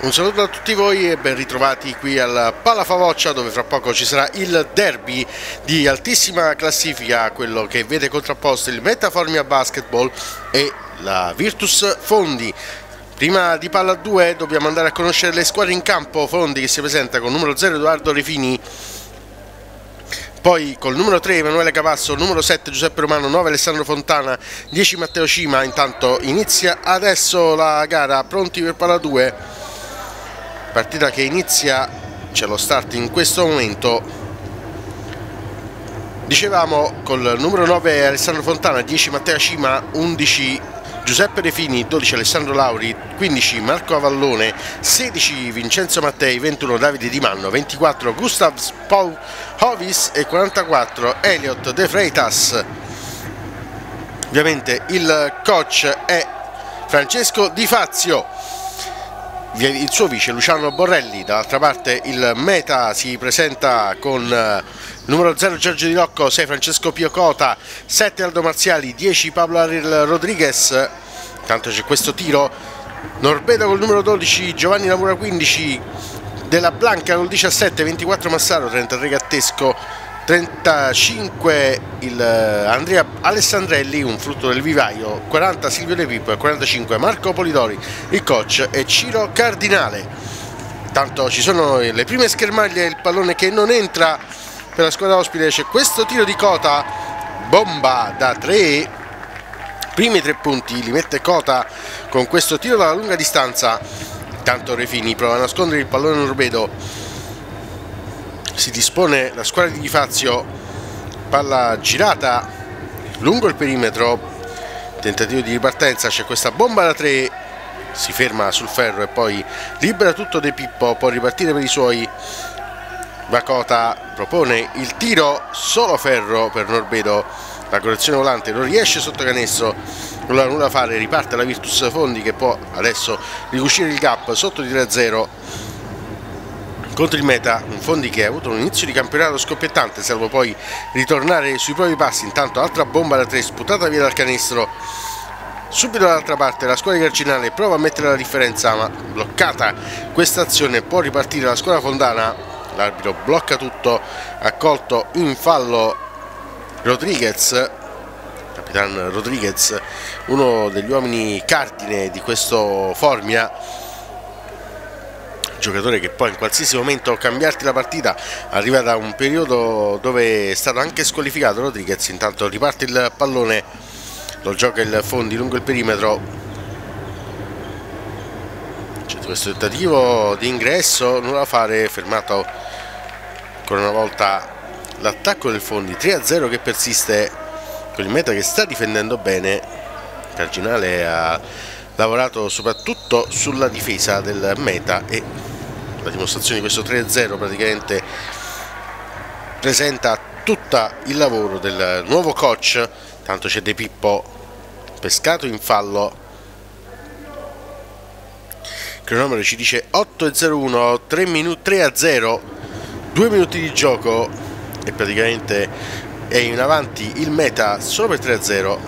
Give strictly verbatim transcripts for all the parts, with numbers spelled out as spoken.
Un saluto a tutti voi e ben ritrovati qui al Palafavoccia, dove fra poco ci sarà il derby di altissima classifica, quello che vede contrapposto il Meta Formia Basketball e la Virtus Fondi. Prima di palla due dobbiamo andare a conoscere le squadre in campo. Fondi che si presenta con numero zero Edoardo Refini, poi col numero tre Emanuele Capasso, numero sette Giuseppe Romano, nove Alessandro Fontana, dieci Matteo Cima. Intanto inizia adesso la gara, pronti per palla due. Partita che inizia, c'è lo start in questo momento, dicevamo col numero nove Alessandro Fontana, dieci Matteo Cima, undici Giuseppe Refini, dodici Alessandro Lauri, quindici Marco Avallone, sedici Vincenzo Mattei, ventuno Davide Di Manno, ventiquattro Gustav Hovis e quarantaquattro Elliot De Freitas. Ovviamente il coach è Francesco Di Fazio, il suo vice Luciano Borrelli. Dall'altra parte il Meta si presenta con il numero zero Giorgio Di Rocco, sei Francesco Piocota, sette Aldo Marziali, dieci Pablo Ariel Rodriguez. Intanto c'è questo tiro, Norbedo col numero dodici, Giovanni Lavora quindici, Della Blanca col diciassette, ventiquattro Massaro, trentatré Gattesco, trentacinque il Andrea Alessandrelli, un frutto del vivaio, quaranta Silvio De Pippo e quarantacinque Marco Polidori. Il coach è Ciro Cardinale. Tanto ci sono le prime schermaglie, il pallone che non entra per la squadra ospite. C'è questo tiro di Cota, bomba da tre, primi tre punti li mette Cota con questo tiro dalla lunga distanza. Intanto Refini prova a nascondere il pallone Norbedo, si dispone la squadra di Di Fazio, palla girata lungo il perimetro, tentativo di ripartenza, c'è questa bomba da tre, si ferma sul ferro e poi libera tutto De Pippo, può ripartire per i suoi. Vacota propone il tiro, solo ferro per Norbedo, la correzione volante non riesce sotto canestro, non ha nulla da fare, riparte la Virtus Fondi che può adesso ricucire il gap sotto di tre a zero contro il Meta, un Fondi che ha avuto un inizio di campionato scoppiettante, salvo poi ritornare sui propri passi. Intanto altra bomba da tre sputata via dal canestro. Subito dall'altra parte la squadra di Carcinale prova a mettere la differenza, ma bloccata questa azione può ripartire la squadra fondana. L'arbitro blocca tutto, ha colto in fallo Rodriguez, Capitan Rodriguez, uno degli uomini cardine di questo Formia, giocatore che può in qualsiasi momento cambiarti la partita. Arriva da un periodo dove è stato anche squalificato Rodriguez. Intanto riparte il pallone, lo gioca il Fondi lungo il perimetro, c'è questo tentativo di ingresso, nulla da fare, fermato ancora una volta l'attacco del Fondi. Tre a zero che persiste con il Meta che sta difendendo bene. Carcinale ha lavorato soprattutto sulla difesa del Meta e la dimostrazione di questo tre a zero praticamente presenta tutto il lavoro del nuovo coach. Tanto c'è De Pippo pescato in fallo, il cronometro ci dice otto e zero uno, tre a zero, due minuti di gioco e praticamente è in avanti il Meta solo per tre a zero.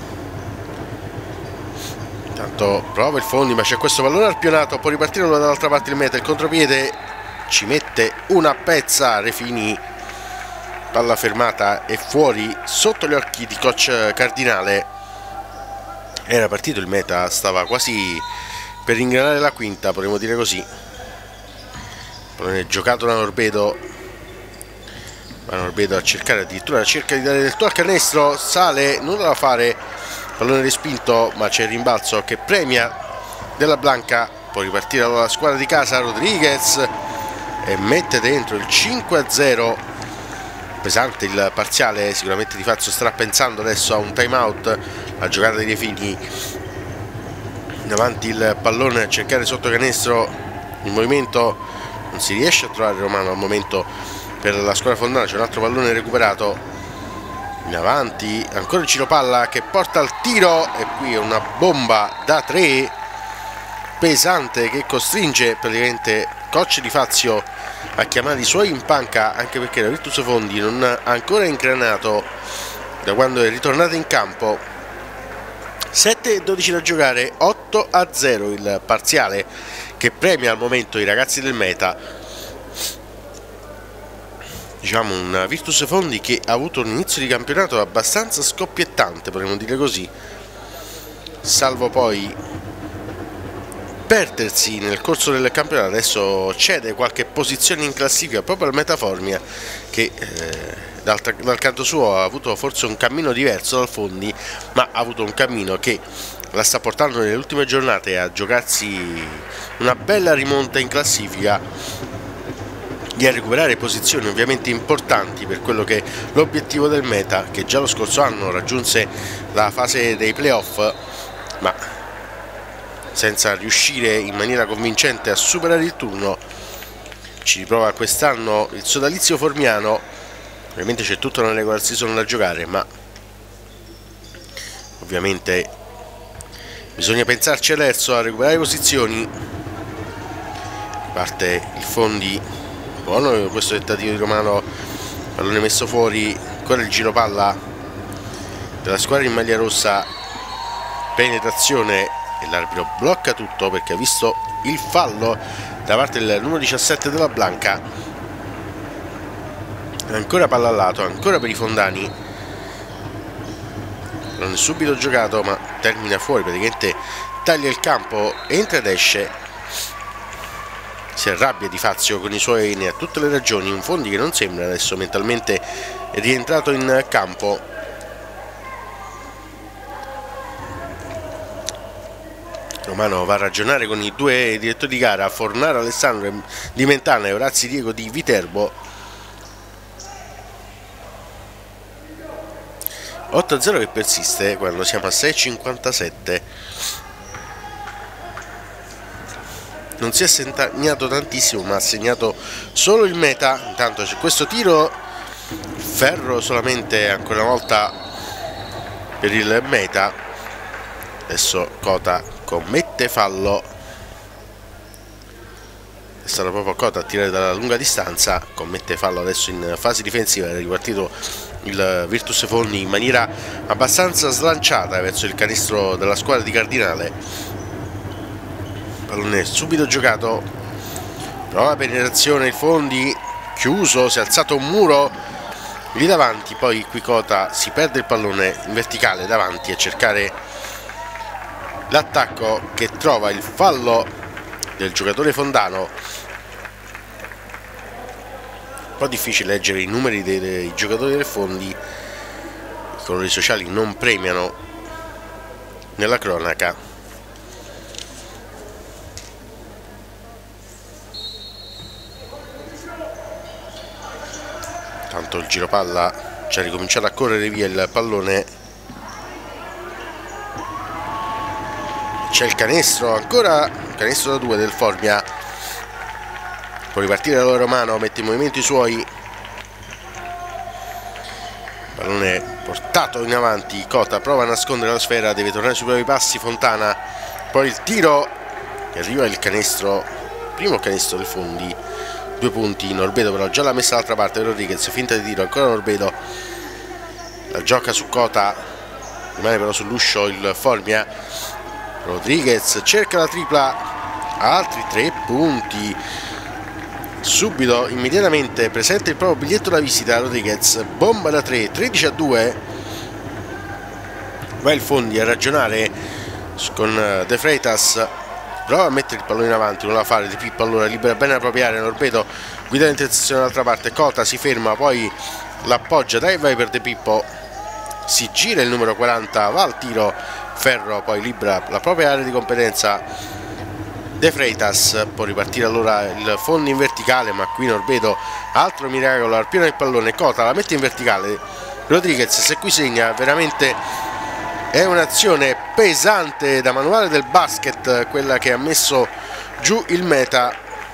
Intanto prova il Fondi, ma c'è questo pallone arpionato, può ripartire dall'altra parte il Meta, il contropiede ci mette una pezza Refini, palla fermata e fuori sotto gli occhi di coach Cardinale. Era partito il Meta, stava quasi per ingranare la quinta, potremmo dire così. Pallone giocato da Norbedo, ma Norbedo a cercare addirittura cerca di dare del tuo al canestro, sale, nulla da fare, pallone respinto, ma c'è il rimbalzo che premia Della Blanca. Può ripartire allora la squadra di casa, Rodriguez, e mette dentro il cinque a zero. Pesante il parziale, sicuramente Di Fazio starà pensando adesso a un time out. La giocata di Refini, in avanti il pallone a cercare sotto canestro, il movimento non si riesce a trovare Romano al momento per la squadra fondana. C'è un altro pallone recuperato, in avanti ancora il Ciro Palla che porta al tiro e qui è una bomba da tre pesante che costringe praticamente coach Di Fazio a chiamare i suoi in panca, anche perché la Virtus Fondi non ha ancora ingranato da quando è ritornata in campo. Sette e dodici da giocare, otto a zero il parziale che premia al momento i ragazzi del Meta. Diciamo un Virtus Fondi che ha avuto un inizio di campionato abbastanza scoppiettante, potremmo dire così, salvo poi perdersi nel corso del campionato. Adesso cede qualche posizione in classifica proprio al Metaformia, che eh, dal, dal canto suo ha avuto forse un cammino diverso dal Fondi, ma ha avuto un cammino che la sta portando nelle ultime giornate a giocarsi una bella rimonta in classifica e a recuperare posizioni ovviamente importanti per quello che è l'obiettivo del Meta, che già lo scorso anno raggiunse la fase dei playoff, ma senza riuscire in maniera convincente a superare il turno. Ci riprova quest'anno il sodalizio formiano. Ovviamente c'è tutta una regular season da giocare, ma ovviamente bisogna pensarci adesso a recuperare posizioni. Parte il Fondi, buono questo tentativo di Romano, pallone messo fuori, ancora il giro palla della squadra in maglia rossa, penetrazione e l'arbitro blocca tutto perché ha visto il fallo da parte del numero diciassette della Blanca. Ancora palla al lato, ancora per i fondani, non è subito giocato ma termina fuori, praticamente taglia il campo, entra ed esce. Si arrabbia Di Fazio con i suoi, ne ha tutte le ragioni. Un Fondi che non sembra adesso mentalmente è rientrato in campo. Romano va a ragionare con i due direttori di gara, Fornaro Alessandro di Mentana e Orazzi Diego di Viterbo. otto a zero che persiste quando siamo a sei e cinquantasette. Non si è segnato tantissimo, ma ha segnato solo il Meta. Intanto c'è questo tiro, ferro solamente ancora una volta per il Meta. Adesso Cota commette fallo, è stato proprio Cota a tirare dalla lunga distanza, commette fallo adesso in fase difensiva. È ripartito il Virtus Fondi in maniera abbastanza slanciata verso il canestro della squadra di Cardinale. Pallone subito giocato, prova penetrazione, il Fondi chiuso, si è alzato un muro lì davanti, poi qui Cota si perde il pallone in verticale davanti a cercare l'attacco, che trova il fallo del giocatore fondano. Un po' difficile leggere i numeri dei, dei giocatori del Fondi, i colori sociali non premiano nella cronaca. Tanto il giro palla ci ha ricominciato a correre via il pallone. C'è il canestro, ancora canestro da due del Formia. Può ripartire da Romano, mette in movimento i suoi. Pallone portato in avanti, Cota prova a nascondere la sfera, deve tornare sui propri passi Fontana. Poi il tiro e arriva il canestro, primo canestro del Fondi. Due punti, Norbedo però già l'ha messa dall'altra parte, Rodriguez, finta di tiro, ancora Norbedo, la gioca su Cota, rimane però sull'uscio il Formia. Rodriguez cerca la tripla, altri tre punti, subito, immediatamente presenta il proprio biglietto da visita Rodriguez, bomba da tre, tredici a due. Va il Fondi a ragionare con De Freitas, prova a mettere il pallone in avanti, non la fa, De Pippo allora libera bene la propria area, Norbedo guida l'intersezione dall'altra parte, Cota si ferma, poi l'appoggia, dai vai per De Pippo, si gira il numero quaranta, va al tiro, Ferro poi libera la propria area di competenza, De Freitas, può ripartire allora il Fondi in verticale, ma qui Norbedo, altro miracolo, al pieno del pallone, Cota la mette in verticale, Rodriguez se qui segna veramente. È un'azione pesante da manuale del basket, quella che ha messo giù il Meta.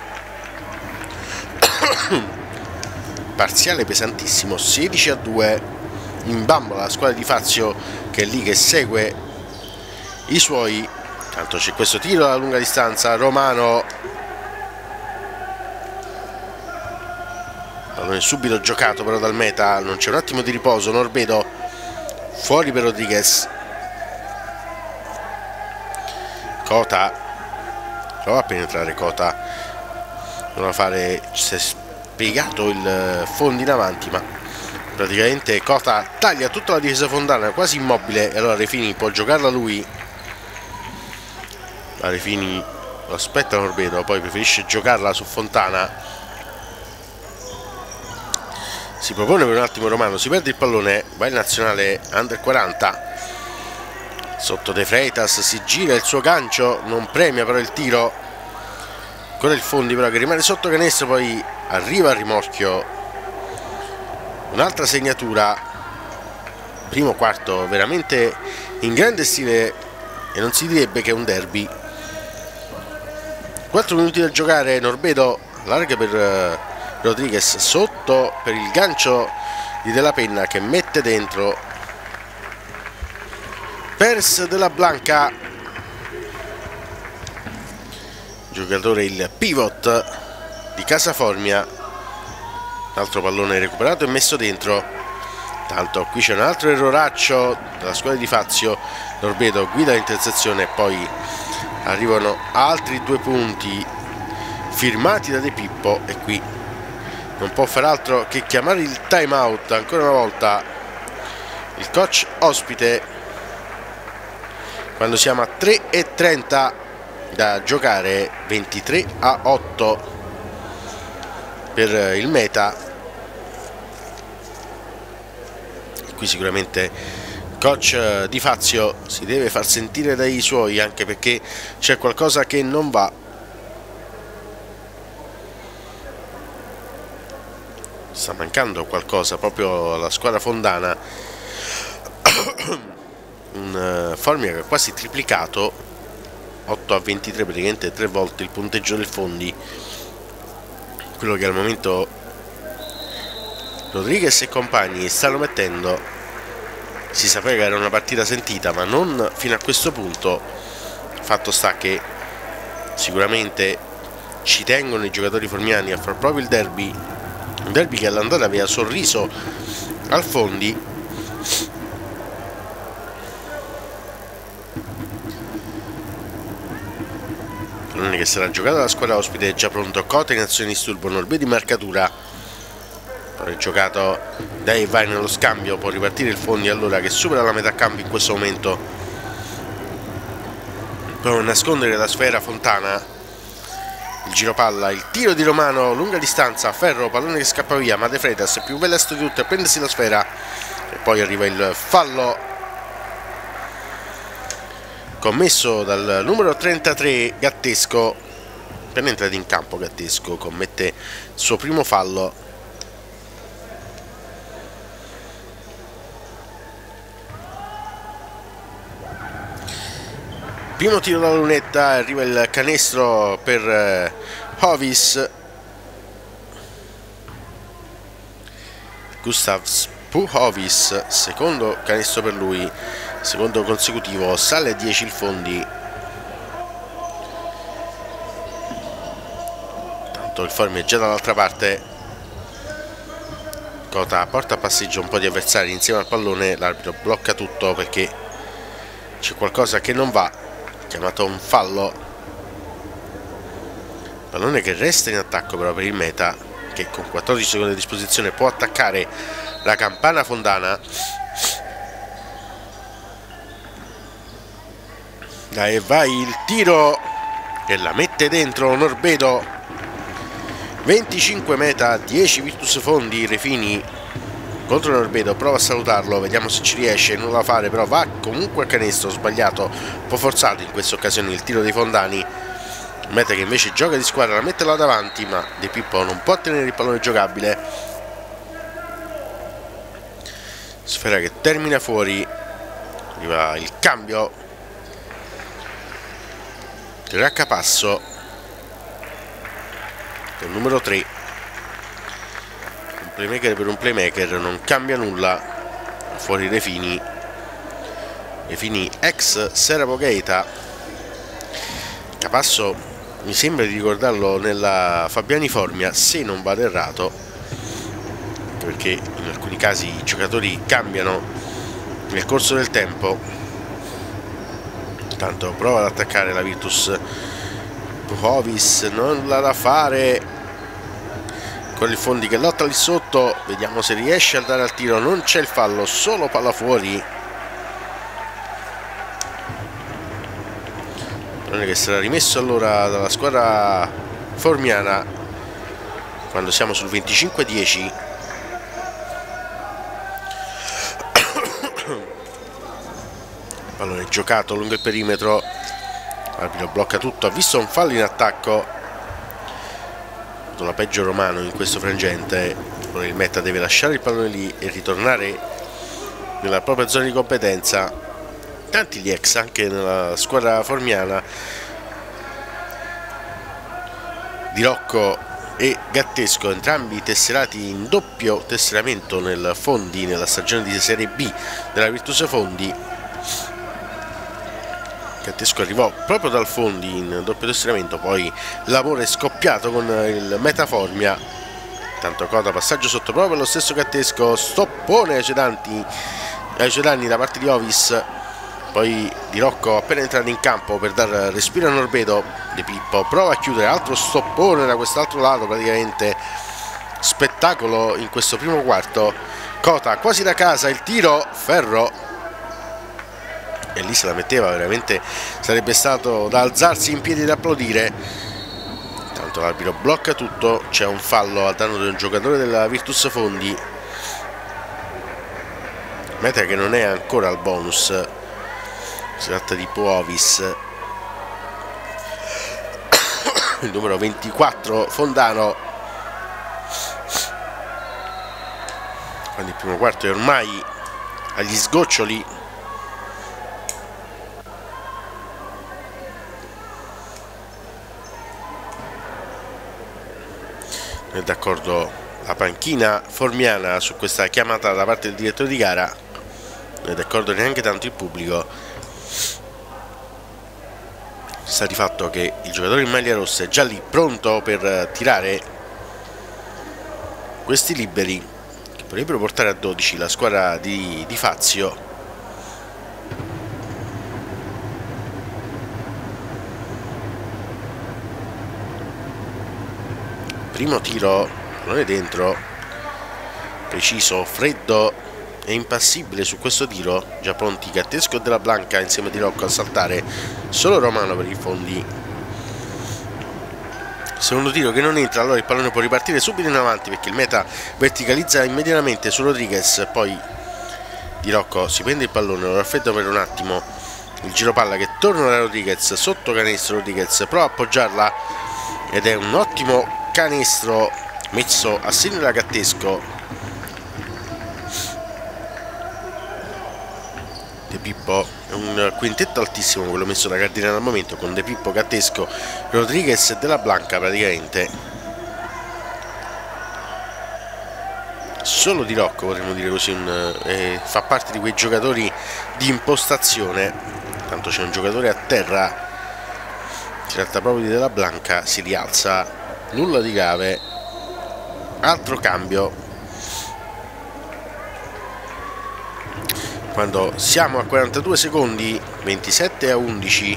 Parziale pesantissimo, sedici a due, in bambola la squadra di Fazio che è lì che segue i suoi. Tanto c'è questo tiro alla lunga distanza, Romano, pallone subito giocato però dal Meta, non c'è un attimo di riposo, Norbedo fuori per Rodriguez. Cota prova a penetrare Cota, non a fare, si è spiegato il fondo in avanti, ma praticamente Cota taglia tutta la difesa fondana, quasi immobile, e allora Refini può giocarla lui. La Refini lo aspetta Norbedo, poi preferisce giocarla su Fontana. Si propone per un attimo Romano, si perde il pallone, va il nazionale under quaranta. Sotto De Freitas, si gira il suo gancio, non premia però il tiro. Ancora il Fondi però che rimane sotto canestro, poi arriva al rimorchio. Un'altra segnatura. Primo quarto veramente in grande stile e non si direbbe che è un derby. quattro minuti da giocare, Norbedo larga per Rodriguez, sotto per il gancio di Della Penna che mette dentro. Pers della Blanca, giocatore, il pivot di Casa Formia. Altro pallone recuperato e messo dentro. Tanto qui c'è un altro erroraccio della squadra di Fazio. Norbedo guida l'intersezione e poi arrivano altri due punti firmati da De Pippo, e qui non può fare altro che chiamare il time out ancora una volta il coach ospite, quando siamo a tre e trenta da giocare, ventitré a otto per il Meta. Qui sicuramente coach Di Fazio si deve far sentire dai suoi, anche perché c'è qualcosa che non va. Sta mancando qualcosa proprio alla squadra fondana. Un uh, Formia che ha quasi triplicato, otto a ventitré, praticamente tre volte il punteggio del Fondi, quello che al momento Rodriguez e compagni stanno mettendo. Si sapeva che era una partita sentita, ma non fino a questo punto. Fatto sta che sicuramente ci tengono i giocatori formiani a far proprio il derby, un derby che all'andata aveva sorriso al Fondi. Pallone che sarà giocato dalla squadra ospite, è già pronto Cota in azione di disturbo, Norbedo in marcatura, poi giocato dai vai nello scambio, può ripartire il Fondi allora, che supera la metà campo in questo momento, può nascondere la sfera Fontana. Il giro palla, il tiro di Romano, lunga distanza, Ferro, pallone che scappa via, ma De Freitas è più veloce di tutti a prendersi la sfera, e poi arriva il fallo commesso dal numero trentatré Gattesco. Per l'entrata in campo Gattesco commette il suo primo fallo. Primo tiro dalla lunetta, arriva il canestro per eh, Hovis. Gustav Puhovis, secondo canestro per lui, secondo consecutivo, sale a dieci il Fondi. Tanto il Formia è già dall'altra parte. Cota porta a passeggio un po' di avversari insieme al pallone, l'arbitro blocca tutto perché c'è qualcosa che non va. Chiamato un fallo. Pallone che resta in attacco però per il Meta, che con quattordici secondi a disposizione può attaccare la campana fondana. Dai, vai il tiro e la mette dentro Norbedo. venticinque Meta, dieci Virtus Fondi. Refini contro Norbedo, prova a salutarlo, vediamo se ci riesce, non la fare, però va comunque a canestro, sbagliato, un po' forzato in questa occasione il tiro dei Fondani. Meta che invece gioca di squadra, la mette là davanti, ma De Pippo non può tenere il pallone giocabile. Sfera che termina fuori, arriva il cambio del raccapasso del numero tre. Playmaker per un playmaker, non cambia nulla. Fuori Refini, Refini ex Seravo Gaeta. Capasso mi sembra di ricordarlo nella Fabiani Formia, se non vado errato, perché in alcuni casi i giocatori cambiano nel corso del tempo. Tanto prova ad attaccare la Virtus Hovis, nulla da fare con il Fondi che lotta lì sotto. Vediamo se riesce a dare al tiro. Non c'è il fallo, solo palla fuori. Pallone che sarà rimesso allora dalla squadra formiana quando siamo sul venticinque a dieci. Pallone giocato lungo il perimetro, l'arbitro blocca tutto, ha visto un fallo in attacco, la peggio Romano in questo frangente. Il Meta deve lasciare il pallone lì e ritornare nella propria zona di competenza. Tanti gli ex anche nella squadra formiana, Di Rocco e Gattesco, entrambi tesserati in doppio tesseramento nel Fondi nella stagione di Serie B della Virtus Fondi. Gattesco arrivò proprio dal Fondi in doppio tesseramento, poi l'amore è scoppiato con il Meta Formia. Tanto coda, passaggio sotto proprio lo stesso Gattesco, stoppone ai cedanti, ai cedanni da parte di Hovis. Poi Di Rocco appena entrato in campo per dar respiro a Norbedo. De Pippo prova a chiudere, altro stoppone da quest'altro lato, praticamente spettacolo in questo primo quarto. Cota quasi da casa, il tiro, ferro, e lì se la metteva, veramente sarebbe stato da alzarsi in piedi ed applaudire. Tanto l'arbitro blocca tutto, c'è un fallo a danno di un giocatore della Virtus Fondi. Meta che non è ancora al bonus, si tratta di Povis, il numero ventiquattro Fondano. Quando il primo quarto è ormai agli sgoccioli. Non è d'accordo la panchina formiana su questa chiamata da parte del direttore di gara, non è d'accordo neanche tanto il pubblico. Sta di fatto che il giocatore in maglia rossa è già lì pronto per tirare questi liberi che potrebbero portare a dodici la squadra di, di Fazio. Primo tiro, pallone dentro, preciso, freddo e impassibile su questo tiro. Già pronti Gattesco e Della Blanca insieme a Di Rocco a saltare, solo Romano per i Fondi. Secondo tiro che non entra, allora il pallone può ripartire subito in avanti perché il Meta verticalizza immediatamente su Rodriguez. Poi Di Rocco si prende il pallone, lo raffredda per un attimo, il giro palla che torna da Rodriguez, sotto canestro. Rodriguez prova a appoggiarla ed è un ottimo canestro messo a segno da Gattesco. De Pippo, è un quintetto altissimo quello messo da Cardinale al momento, con De Pippo, Gattesco, Rodriguez e Della Blanca praticamente. Solo Di Rocco, potremmo dire così, un, eh, fa parte di quei giocatori di impostazione. Tanto c'è un giocatore a terra, si tratta proprio di Della Blanca, si rialza, nulla di grave. Altro cambio quando siamo a quarantadue secondi, ventisette a undici.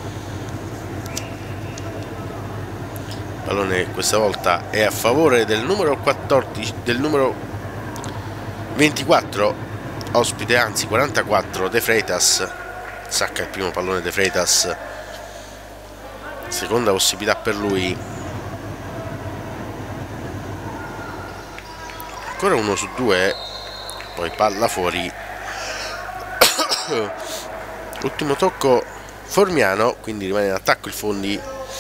Pallone questa volta è a favore del numero quattordici, del numero ventiquattro ospite, anzi quarantaquattro, De Freitas. Sacca il primo pallone De Freitas, seconda possibilità per lui. Ancora uno su due, poi palla fuori. Ultimo tocco formiano, quindi rimane in attacco il Fondi.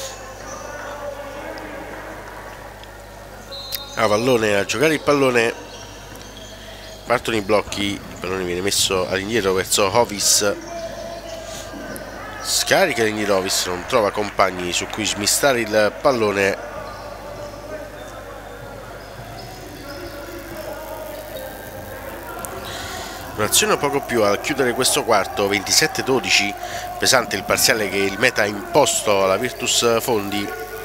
Avallone a giocare il pallone, partono i blocchi, il pallone viene messo all'indietro verso Hovis, scarica all'indietro Hovis, non trova compagni su cui smistare il pallone. Un'azione poco più a chiudere questo quarto, ventisette a dodici, pesante il parziale che il Meta ha imposto alla Virtus Fondi.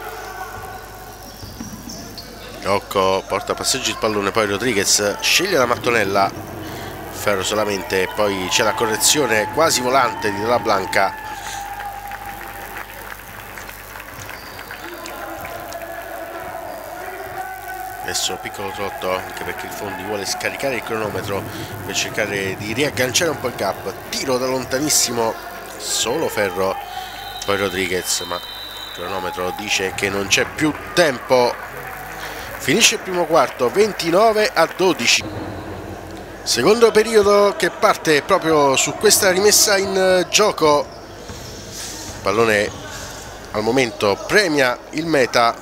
Rocco porta a passaggio il pallone, poi Rodriguez sceglie la mattonella, ferro solamente, poi c'è la correzione quasi volante di Della Blanca. adesso piccolo trotto, anche perché il Fondi vuole scaricare il cronometro per cercare di riagganciare un po' il gap. Tiro da lontanissimo, solo ferro, poi Rodriguez, ma il cronometro dice che non c'è più tempo. Finisce il primo quarto, ventinove a dodici. Secondo periodo che parte proprio su questa rimessa in gioco. Pallone al momento premia il Meta.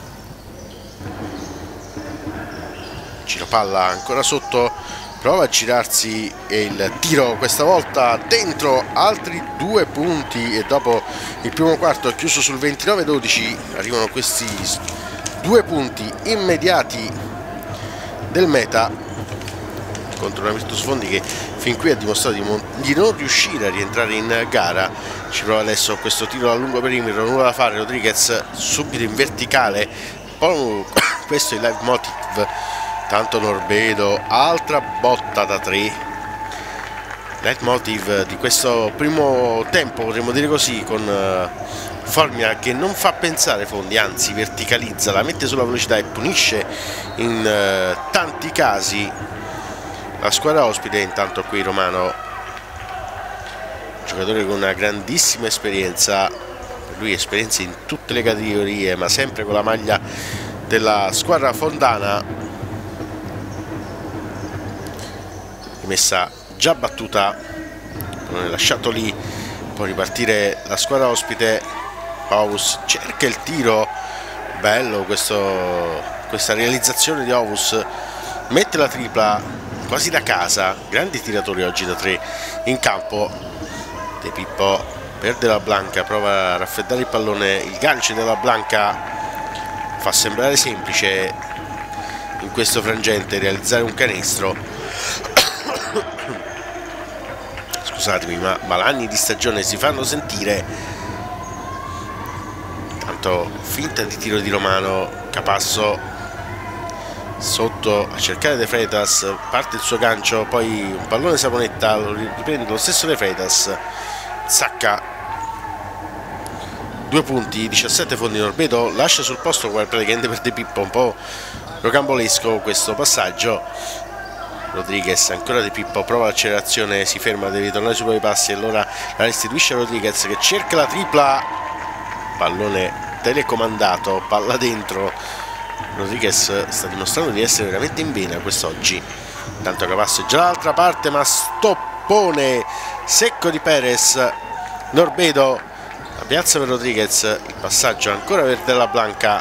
Giro palla ancora sotto, prova a girarsi e il tiro questa volta dentro, altri due punti, e dopo il primo quarto chiuso sul ventinove a dodici arrivano questi due punti immediati del Meta contro una Virtus Fondi che fin qui ha dimostrato di, di non riuscire a rientrare in gara. Ci prova adesso questo tiro a lungo perimetro, nulla da fare. Rodriguez subito in verticale, poi questo è il live motive. Tanto Norbedo, altra botta da tre. Leitmotiv di questo primo tempo, potremmo dire così, con uh, Formia che non fa pensare Fondi, anzi verticalizza, la mette sulla velocità e punisce in uh, tanti casi la squadra ospite. Intanto qui Romano, giocatore con una grandissima esperienza, per lui esperienza in tutte le categorie, ma sempre con la maglia della squadra fondana. Messa già battuta, non è lasciato lì, può ripartire la squadra ospite. Ovus cerca il tiro, bello questo, questa realizzazione di Ovus, mette la tripla quasi da casa. Grandi tiratori oggi da tre in campo. De Pippo perde la Blanca, prova a raffreddare il pallone, il gancio della Blanca fa sembrare semplice in questo frangente realizzare un canestro. Scusatemi, ma malanni di stagione si fanno sentire. Tanto finta di tiro di Romano, Capasso sotto a cercare De Freitas, parte il suo gancio, poi un pallone Saponetta, lo riprende lo stesso De Freitas, Zacca, due punti, diciassette Fondi. Norbedo lascia sul posto praticamente per De Pippo, un po' rocambolesco questo passaggio. Rodriguez, ancora De Pippo, prova l'accelerazione, si ferma, deve tornare sui propri passi, allora la restituisce a Rodriguez che cerca la tripla, pallone telecomandato, palla dentro. Rodriguez sta dimostrando di essere veramente in vena quest'oggi. Tanto Capasso è già dall'altra parte, ma stoppone secco di Perez. Norbedo, la piazza per Rodriguez, il passaggio ancora per Della Blanca,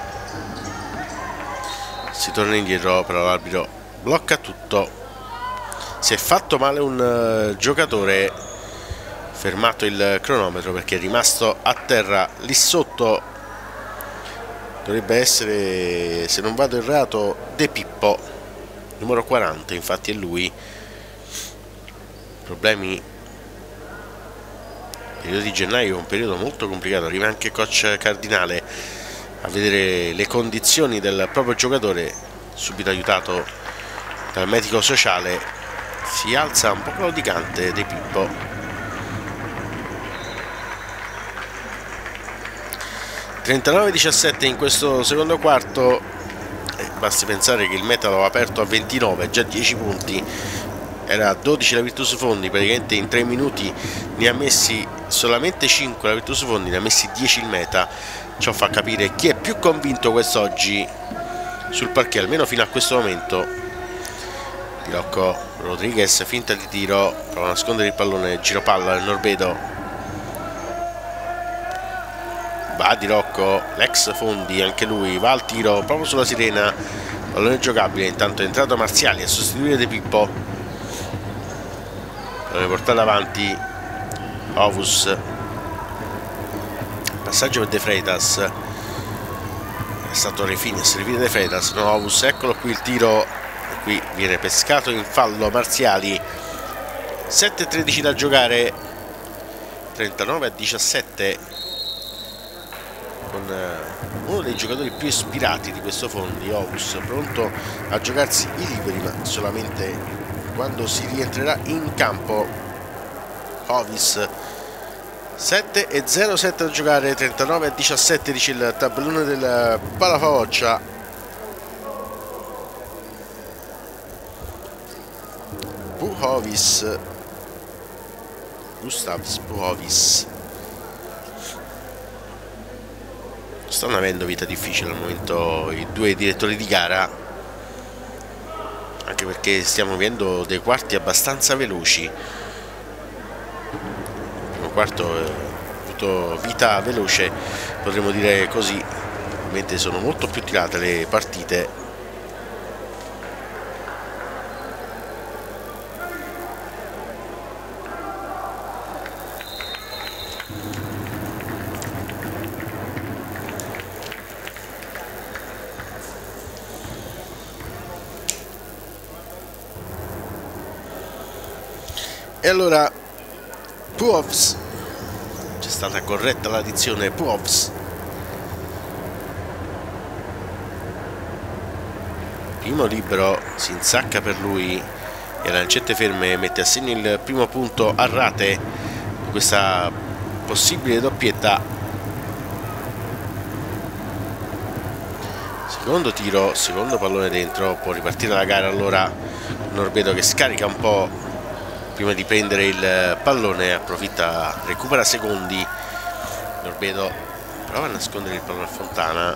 si torna indietro, però l'arbitro blocca tutto. Si è fatto male un uh, giocatore, fermato il cronometro perché è rimasto a terra lì sotto. Dovrebbe essere, se non vado errato, De Pippo, numero quaranta, infatti è lui. Problemi. Il periodo di gennaio è un periodo molto complicato, arriva anche coach Cardinale a vedere le condizioni del proprio giocatore, subito aiutato dal medico sociale. Si alza un po' claudicante De Pippo. trentanove a diciassette in questo secondo quarto, eh, basti pensare che il Meta l'ha aperto a ventinove, già dieci punti, era a dodici la Virtus Fondi, praticamente in tre minuti ne ha messi solamente cinque la Virtus Fondi, ne ha messi dieci il Meta. Ciò fa capire chi è più convinto quest'oggi sul parquet, almeno fino a questo momento. Tirocco, Rodriguez, finta di tiro, prova a nascondere il pallone, giro palla, Norbedo, va di Rocco, l'ex Fondi, anche lui va al tiro proprio sulla sirena, pallone giocabile. Intanto è entrato Marziali a sostituire De Pippo, deve portare avanti Ovus, passaggio per De Freitas, è stato Refini a servire De Freitas, no Ovus, eccolo qui il tiro. Qui viene pescato in fallo Marziali. Sette e tredici da giocare, trentanove a diciassette, con uno dei giocatori più ispirati di questo Fondi, Ovus, pronto a giocarsi i liberi, ma solamente quando si rientrerà in campo. Ovis, sette e zero sette da giocare, trentanove a diciassette dice il tabellone del Palafavoccia. Puhovis. Gustavs Puhovis. Stanno avendo vita difficile al momento i due direttori di gara, anche perché stiamo avendo dei quarti abbastanza veloci. Il primo quarto ha avuto vita veloce, potremmo dire così, mentre sono molto più tirate le partite. E allora Puhovs, c'è stata corretta la dizione Puhovs. Primo libero si insacca per lui e lancette ferme mette a segno il primo punto a rate di questa possibile doppietta. Secondo tiro, secondo pallone dentro, può ripartire la gara allora Norbedo, che scarica un po' prima di prendere il pallone, approfitta, recupera secondi. Norbedo prova a nascondere il pallone a Fontana.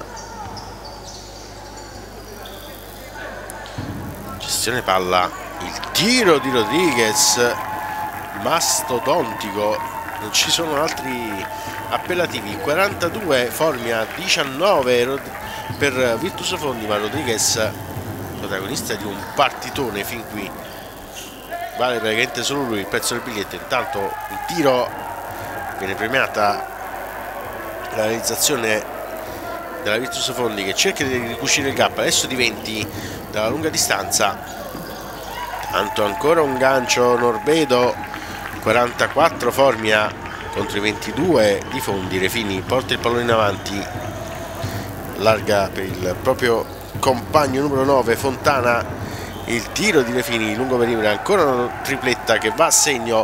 Gestione palla, il tiro di Rodriguez, mastodontico, non ci sono altri appellativi. Quarantadue Formia, diciannove per Virtus Fondi, ma Rodriguez protagonista di un partitone fin qui, vale praticamente solo lui il prezzo del biglietto. Intanto il tiro viene premiata la realizzazione della Virtus Fondi, che cerca di ricucire il gap adesso di venti dalla lunga distanza. Tanto ancora un gancio Norbedo, quarantaquattro Formia contro i ventidue di Fondi. Refini porta il pallone in avanti, larga per il proprio compagno numero nove Fontana. Il tiro di Refini lungo perimetro, ancora una tripletta che va a segno.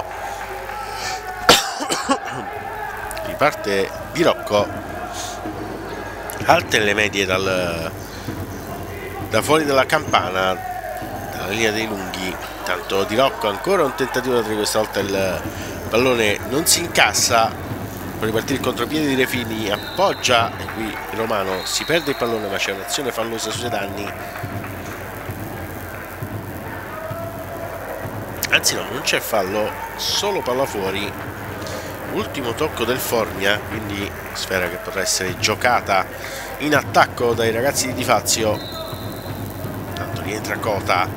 Riparte Di Rocco, alte le medie dal, da fuori dalla campana, dalla linea dei lunghi. Tanto Di Rocco, ancora un tentativo da tre, questa volta il pallone non si incassa. Può ripartire il contropiede di Refini, appoggia e qui Romano si perde il pallone, ma c'è un'azione fallosa sui danni. Anzi no, non c'è fallo, solo palla fuori. Ultimo tocco del Formia, quindi sfera che potrà essere giocata in attacco dai ragazzi di Di Fazio. Tanto rientra Cota,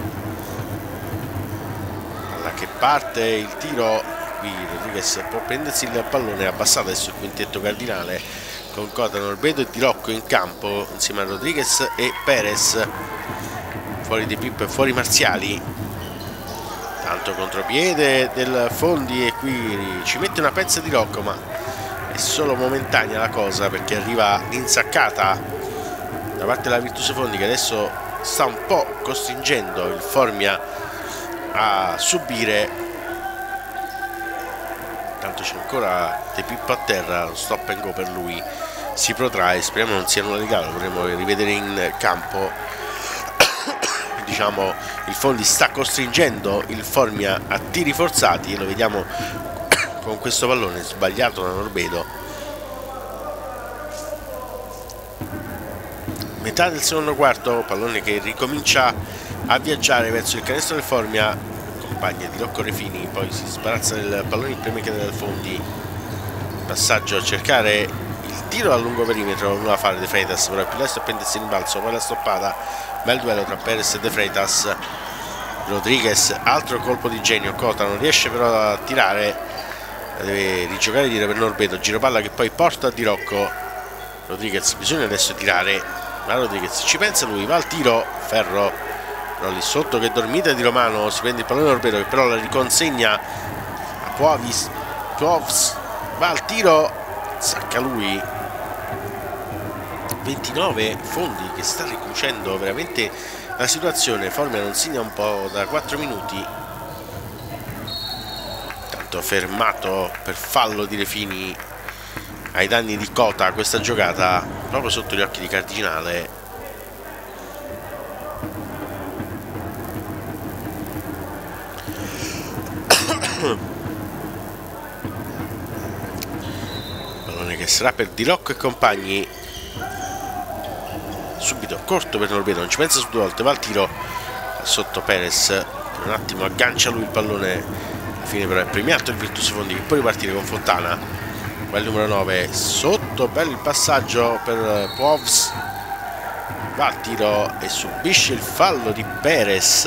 palla che parte, il tiro. Qui Rodriguez può prendersi il pallone, abbassato adesso il quintetto cardinale con Cota, Norbedo e Di Rocco in campo insieme a Rodriguez e Perez. Fuori Di Pippo e fuori Marziali. Tanto contropiede del Fondi e qui ci mette una pezza Di Rocco, ma è solo momentanea la cosa, perché arriva l'insaccata da parte della Virtus Fondi, che adesso sta un po' costringendo il Formia a subire. Tanto c'è ancora De Pippo a terra, lo stop and go per lui si protrae, speriamo non sia nulla di grave, vorremmo rivedere in campo. Diciamo, il Fondi sta costringendo il Formia a tiri forzati e lo vediamo con questo pallone sbagliato da Norbedo. Metà del secondo quarto, pallone che ricomincia a viaggiare verso il canestro del Formia, compagna di Rocco Refini, poi si sbarazza del pallone in playmaker del Fondi. Passaggio a cercare il tiro a lungo perimetro, non la fare De Freitas, però è più lesto a prendersi in balzo, poi la stoppata. Bel duello tra Perez e De Freitas. Rodriguez, altro colpo di genio. Cota non riesce però a tirare, deve rigiocare il tiro per Norbedo, giro palla che poi porta a Di Rocco. Rodriguez, bisogna adesso tirare, ma Rodriguez ci pensa lui, va al tiro, ferro, però lì sotto che dormita di Romano, si prende il pallone Norbedo che però la riconsegna a Puhovis. Puhovs va al tiro, sacca lui. ventinove Fondi che sta ricucendo veramente la situazione. Formia non segna un po' da quattro minuti. Tanto fermato per fallo di Refini ai danni di Cota questa giocata, proprio sotto gli occhi di Cardinale. Pallone che sarà per Di Rocco e compagni. Subito corto per Norbedo, non ci pensa su due volte, va al tiro sotto Perez, per un attimo aggancia lui il pallone, alla fine però è premiato il Virtus Fondi che può ripartire con Fontana. Va il numero nove sotto, bello il passaggio per Povs, va al tiro e subisce il fallo di Perez.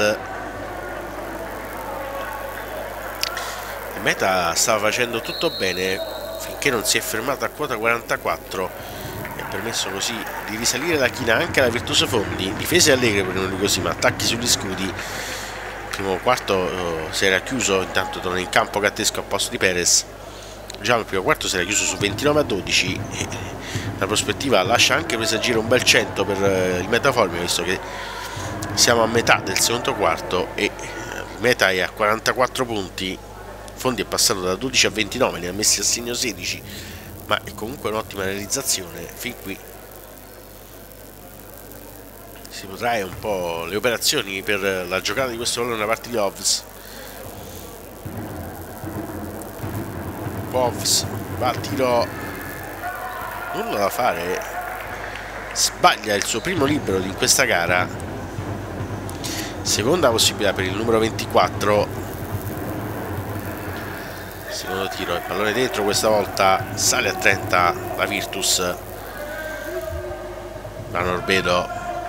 Il Meta stava facendo tutto bene finché non si è fermato a quota quarantaquattro, ha permesso così di risalire la china anche alla Virtus Fondi. Difese allegre per non così, ma attacchi sugli scudi. Il primo quarto uh, si era chiuso, intanto torna in campo Gattesco a posto di Perez. Già il primo quarto si era chiuso su ventinove a dodici e la prospettiva lascia anche presagire un bel cento per uh, il Metaformio, visto che siamo a metà del secondo quarto e uh, il Meta è a quarantaquattro punti. Fondi è passato da dodici a ventinove, ne ha messi a segno sedici, ma è comunque un'ottima realizzazione. Fin qui si potrae un po' le operazioni per la giocata di questo pallone da parte di Ovs. Ovs va al tiro, nulla da fare, sbaglia il suo primo libero in questa gara. Seconda possibilità per il numero ventiquattro. Secondo tiro, il pallone dentro, questa volta sale a trenta la Virtus. La Norbedo,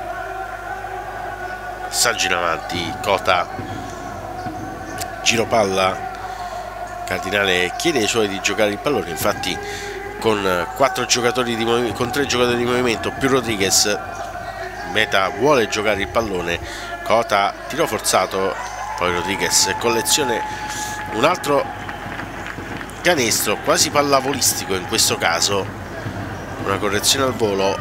passaggio in avanti, Cota, giro palla, Cardinale chiede ai suoi di giocare il pallone, infatti con quattro giocatori di movimento, con tre giocatori di movimento più Rodriguez, Meta vuole giocare il pallone. Cota, tiro forzato, poi Rodriguez collezione un altro canestro quasi pallavolistico in questo caso, una correzione al volo.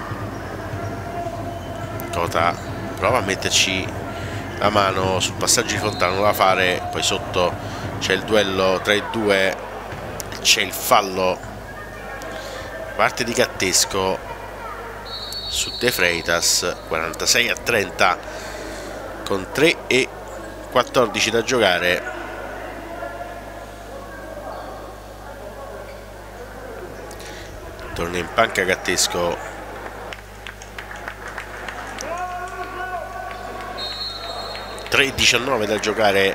Cota prova a metterci la mano sul passaggio di Fontana, non la fare, poi sotto c'è il duello tra i due, c'è il fallo parte di Gattesco su De Freitas. Quarantasei a trenta con tre e quattordici da giocare. Torna in panca Gattesco, tre e diciannove da giocare.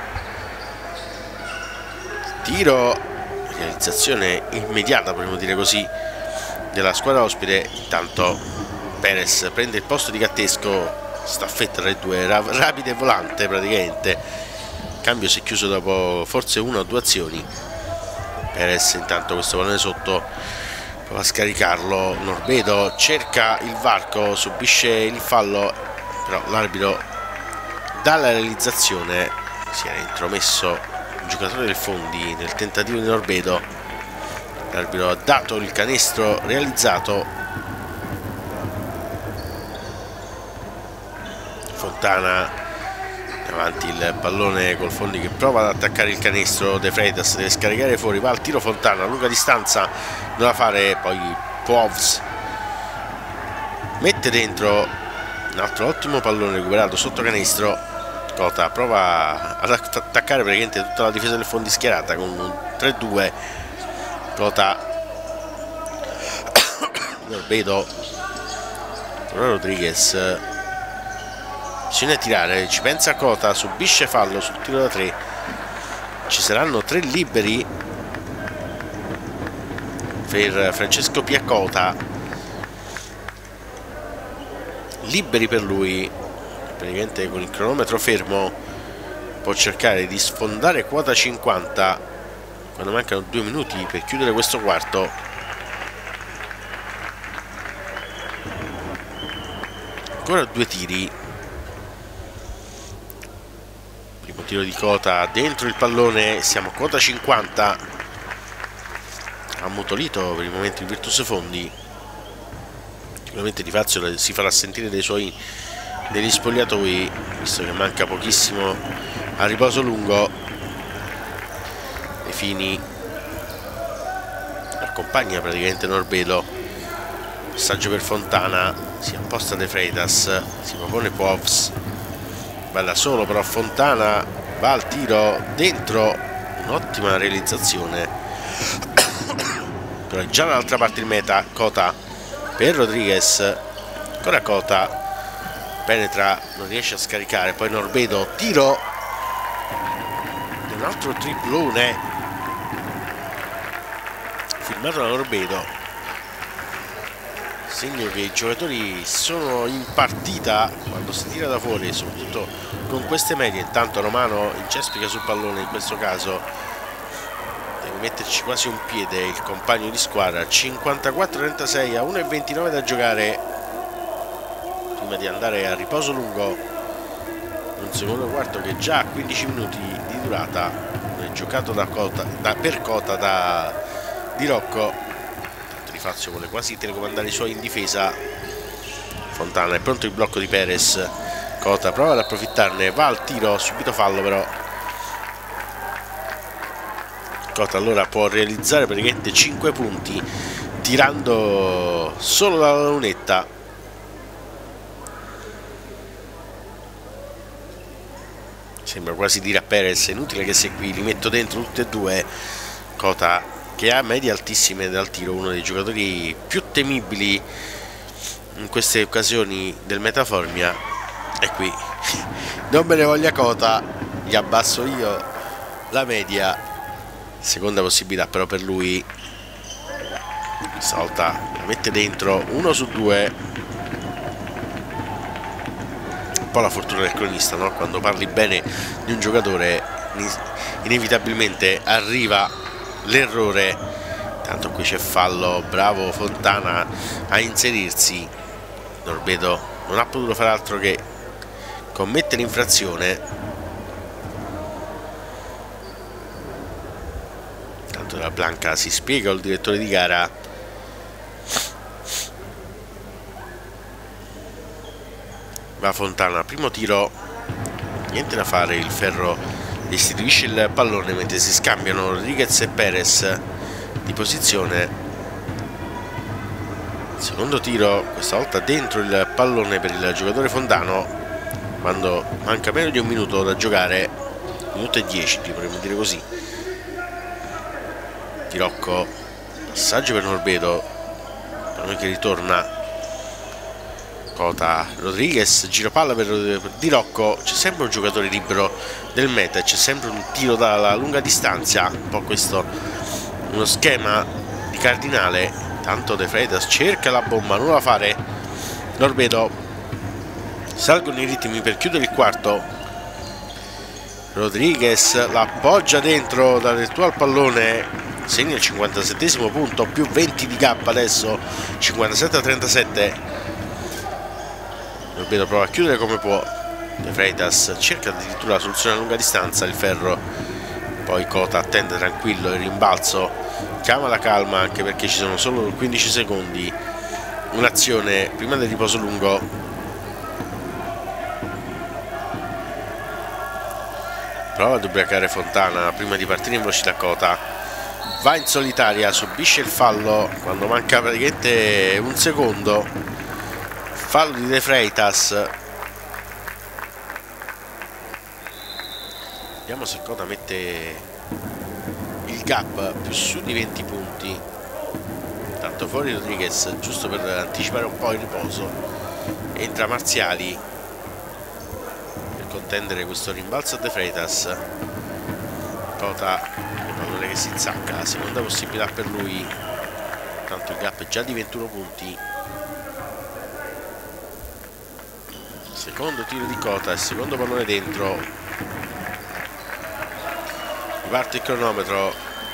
Tiro, realizzazione immediata, potremmo dire così, della squadra ospite. Intanto Perez prende il posto di Gattesco, staffetta tra i due, rapida e volante praticamente. Il cambio si è chiuso dopo forse una o due azioni. Perez intanto questo pallone sotto, prova a scaricarlo, Norbedo cerca il varco, subisce il fallo, però l'arbitro dalla realizzazione. Si era intromesso il giocatore del Fondi nel tentativo di Norbedo, l'arbitro ha dato il canestro realizzato. Fontana avanti, il pallone col Fondi che prova ad attaccare il canestro. De Freitas deve scaricare fuori, va al tiro Fontana a lunga distanza, non la fare, poi Povs mette dentro un altro ottimo pallone recuperato sotto canestro. Cota prova ad attaccare praticamente tutta la difesa del Fondi schierata con un tre due. Cota, Norbedo, Rodriguez, bisogna tirare, ci pensa Cota, subisce fallo sul tiro da tre. Ci saranno tre liberi per Francesco Piacota, liberi per lui, praticamente con il cronometro fermo può cercare di sfondare quota cinquanta quando mancano due minuti per chiudere questo quarto. Ancora due tiri, primo tiro di Cota dentro il pallone, siamo a quota cinquanta. Ha ammutolito per il momento il Virtus Fondi, sicuramente Di Fazio si farà sentire dei suoi degli spogliatoi, visto che manca pochissimo al riposo lungo. De Fini accompagna praticamente Norbedo, passaggio per Fontana, si apposta De Freitas, si propone Povs, va da solo però Fontana, va al tiro dentro, un'ottima realizzazione, però già dall'altra parte il meta. Cota per Rodriguez, ancora Cota, penetra, non riesce a scaricare, poi Norbedo, tiro, un altro triplone firmato da Norbedo, segno che i giocatori sono in partita quando si tira da fuori, soprattutto con queste medie. Intanto Romano incespica sul pallone, in questo caso deve metterci quasi un piede il compagno di squadra. Cinquantaquattro trentasei a uno e ventinove da giocare prima di andare a riposo lungo, un secondo quarto che già ha quindici minuti di durata, è giocato da Cota, da, per Cota da Di Rocco. Tanto Di Fazio vuole quasi telecomandare i suoi in difesa. Fontana, è pronto il blocco di Perez, Cota prova ad approfittarne, va al tiro, subito fallo però. Cota allora può realizzare praticamente cinque punti tirando solo dalla lunetta. Sembra quasi dire a Perez: è inutile che sei qui, li metto dentro tutti e due. Cota, che ha medie altissime dal tiro, uno dei giocatori più temibili in queste occasioni del Metaformia, e qui non me ne voglia Cota, gli abbasso io la media. Seconda possibilità però per lui, stavolta la mette dentro, uno su due. Un po' la fortuna del cronista, no? Quando parli bene di un giocatore inevitabilmente arriva l'errore. Tanto qui c'è fallo, bravo Fontana a inserirsi. Norbedo non ha potuto fare altro che commettere infrazione. Tanto la Blanca si spiega il direttore di gara. Va Fontana, primo tiro, niente da fare, il Ferro istituisce il pallone mentre si scambiano Rodriguez e Perez di posizione. Secondo tiro, questa volta dentro il pallone per il giocatore Fontano, quando manca meno di un minuto da giocare, minuto e dieci potremmo dire così. Di Rocco, passaggio per Norbedo, per noi che ritorna. Cota, Rodriguez, giro palla per Di Rocco. C'è sempre un giocatore libero del meta, c'è sempre un tiro dalla lunga distanza, un po' questo uno schema di Cardinale. Tanto De Freitas cerca la bomba, nulla da fare. Norbedo, salgono i ritmi per chiudere il quarto. Rodriguez la appoggia dentro da retro al pallone, segna il cinquantasettesimo punto, più venti di gap adesso, cinquantasette a trentasette. Norbedo prova a chiudere come può. De Freitas cerca addirittura la soluzione a lunga distanza, il Ferro. Poi Cota attende tranquillo il rimbalzo, chiama la calma anche perché ci sono solo quindici secondi. Un'azione prima del riposo lungo. Prova ad ubriacare Fontana prima di partire in velocità. Cota va in solitaria, subisce il fallo quando manca praticamente un secondo. Fallo di De Freitas. Vediamo se Cota mette il gap più su di venti punti. Tanto fuori Rodriguez, giusto per anticipare un po' il riposo. Entra Marziali per contendere questo rimbalzo a De Freitas. Cota, il pallone che si insacca, seconda possibilità per lui. Tanto il gap è già di ventuno punti. Secondo tiro di Cota, il secondo pallone dentro. Riparte il cronometro.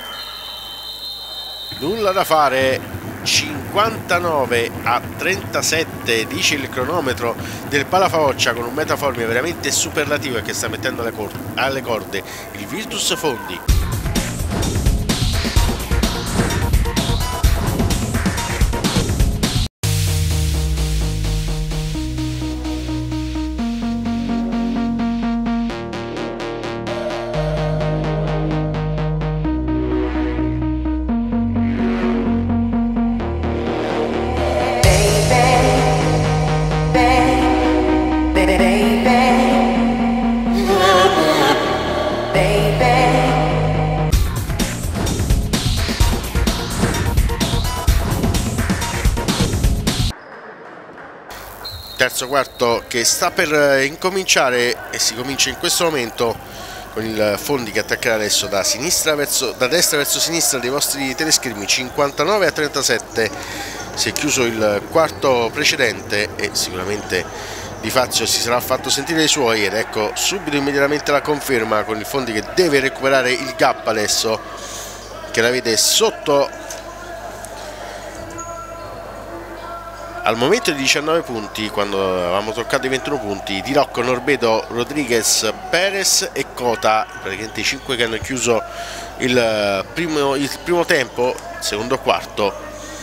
Nulla da fare. cinquantanove a trentasette dice il cronometro del Palafavoccia, con un Metaformia veramente superlativo e che sta mettendo alle, cor alle corde il Virtus Fondi. terzo quarto che sta per incominciare e si comincia in questo momento con il Fondi che attaccherà adesso da sinistra verso, da destra verso sinistra dei vostri teleschermi. Cinquantanove a trentasette si è chiuso il quarto precedente e sicuramente Di Fazio si sarà fatto sentire i suoi, ed ecco subito immediatamente la conferma con il Fondi che deve recuperare il gap adesso, che la vede sotto al momento di diciannove punti, quando avevamo toccato i ventuno punti. Di Rocco, Norbedo, Rodriguez, Perez e Cota, praticamente i cinque che hanno chiuso il primo, il primo tempo, secondo quarto,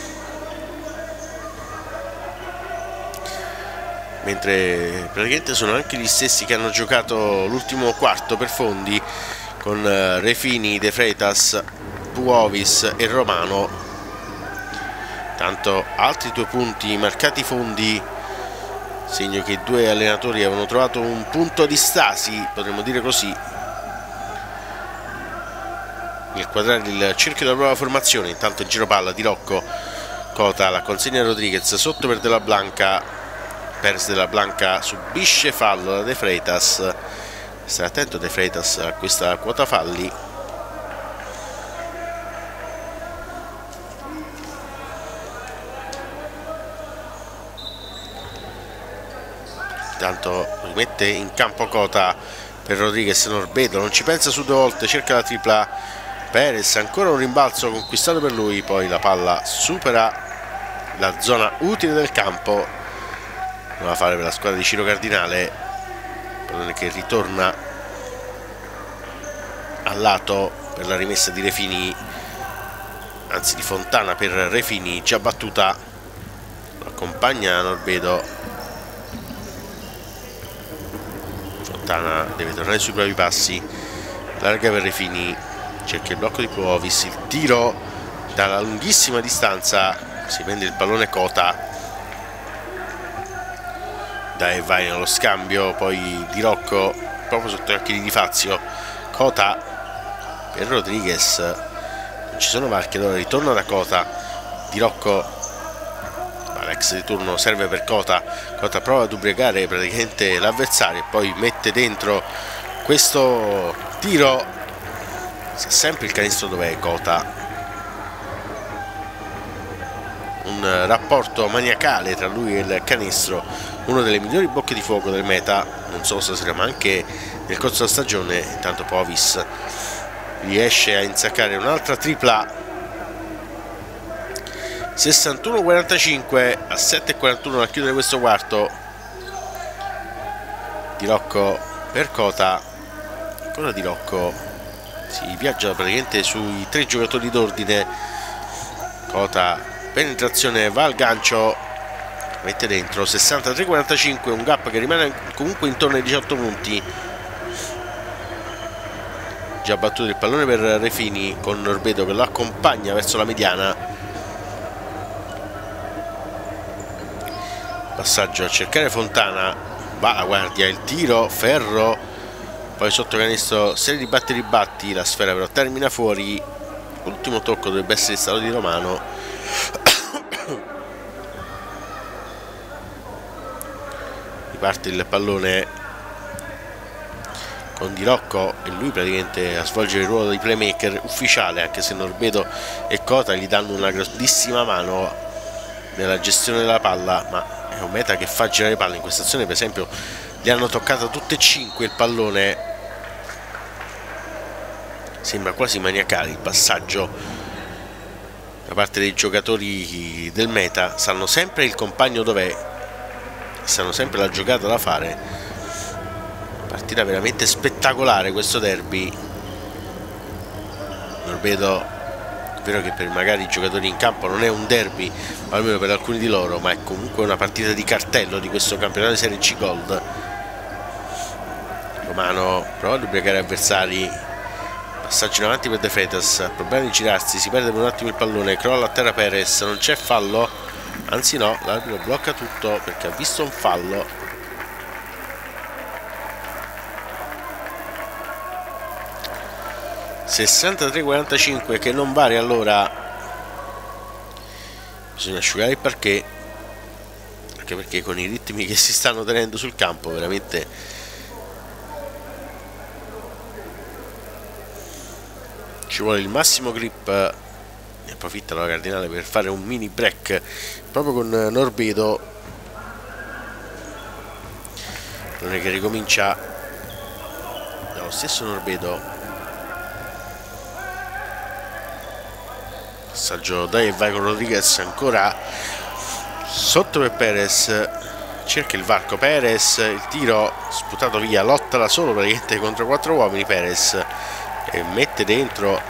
mentre praticamente sono anche gli stessi che hanno giocato l'ultimo quarto per Fondi, con Refini, De Freitas, Puovis e Romano. Tanto altri due punti marcati Fondi, segno che i due allenatori avevano trovato un punto di stasi, potremmo dire così, nel quadrare il cerchio della nuova formazione. Intanto il giro palla di Rocco, Cota la consegna a Rodriguez sotto per Della Blanca, Perez. Della Blanca subisce fallo da De Freitas, stai attento De Freitas a questa quota falli. Intanto rimette in campo Cota per Rodriguez. Norbedo non ci pensa su due volte, cerca la tripla. Perez, ancora un rimbalzo conquistato per lui, poi la palla supera la zona utile del campo. Non va a fare per la squadra di Ciro Cardinale, pallone che ritorna al lato per la rimessa di Refini, anzi di Fontana per Refini, già battuta, lo accompagna Norbedo. Fontana deve tornare sui propri passi, larga per Refini, cerca il blocco di Puovis, il tiro dalla lunghissima distanza, si prende il pallone Cota, dai, vai nello scambio, poi Di Rocco proprio sotto gli occhi di Di Fazio, Cota per Rodriguez, non ci sono varchi, allora ritorna da Cota, Di Rocco, l'ex di turno serve per Cota, Cota prova ad ubriacare praticamente l'avversario e poi mette dentro questo tiro, sa sempre il canestro dov'è Cota, un rapporto maniacale tra lui e il canestro, uno delle migliori bocche di fuoco del meta, non solo stasera ma anche nel corso della stagione. Intanto Puovis riesce a insaccare un'altra tripla. Sessantuno a quarantacinque, a sette e quarantuno a chiudere questo quarto. Di Rocco per Cota, ancora Di Rocco, si viaggia praticamente sui tre giocatori d'ordine. Cota, penetrazione, va al gancio, mette dentro. Sessantatré a quarantacinque, un gap che rimane comunque intorno ai diciotto punti. Già battuto il pallone per Refini, con Norbedo che lo accompagna verso la mediana. Passaggio a cercare Fontana, va a guardia, il tiro, ferro, poi sotto canestro, serie di batti e ribatti, la sfera però termina fuori. L'ultimo tocco dovrebbe essere stato di Romano. Riparte il pallone con Di Rocco e lui praticamente a svolgere il ruolo di playmaker ufficiale, anche se Norbedo e Cota gli danno una grandissima mano nella gestione della palla, ma è un meta che fa girare palle. In questa azione per esempio gli hanno toccato tutte e cinque il pallone, sembra quasi maniacale il passaggio da parte dei giocatori del meta, sanno sempre il compagno dov'è, sanno sempre la giocata da fare. Partita veramente spettacolare questo derby. Norbedo, è vero che per magari i giocatori in campo non è un derby, almeno per alcuni di loro, ma è comunque una partita di cartello di questo campionato di Serie C Gold. Romano prova ad ubriacare avversari, passaggio in avanti per De Freitas, problema di girarsi, si perde per un attimo il pallone, crolla a terra Perez, non c'è fallo, anzi no, l'arbitro blocca tutto perché ha visto un fallo. Sessantatré a quarantacinque, che non vale, allora bisogna asciugare il parquet, anche perché con i ritmi che si stanno tenendo sul campo veramente ci vuole il massimo grip. Ne approfitta la Cardinale per fare un mini break proprio con Norbedo, non è che ricomincia dallo stesso Norbedo. Passaggio dai e vai con Rodriguez, ancora sotto per Perez, cerca il varco Perez, il tiro sputato via, lotta da solo praticamente contro quattro uomini Perez e mette dentro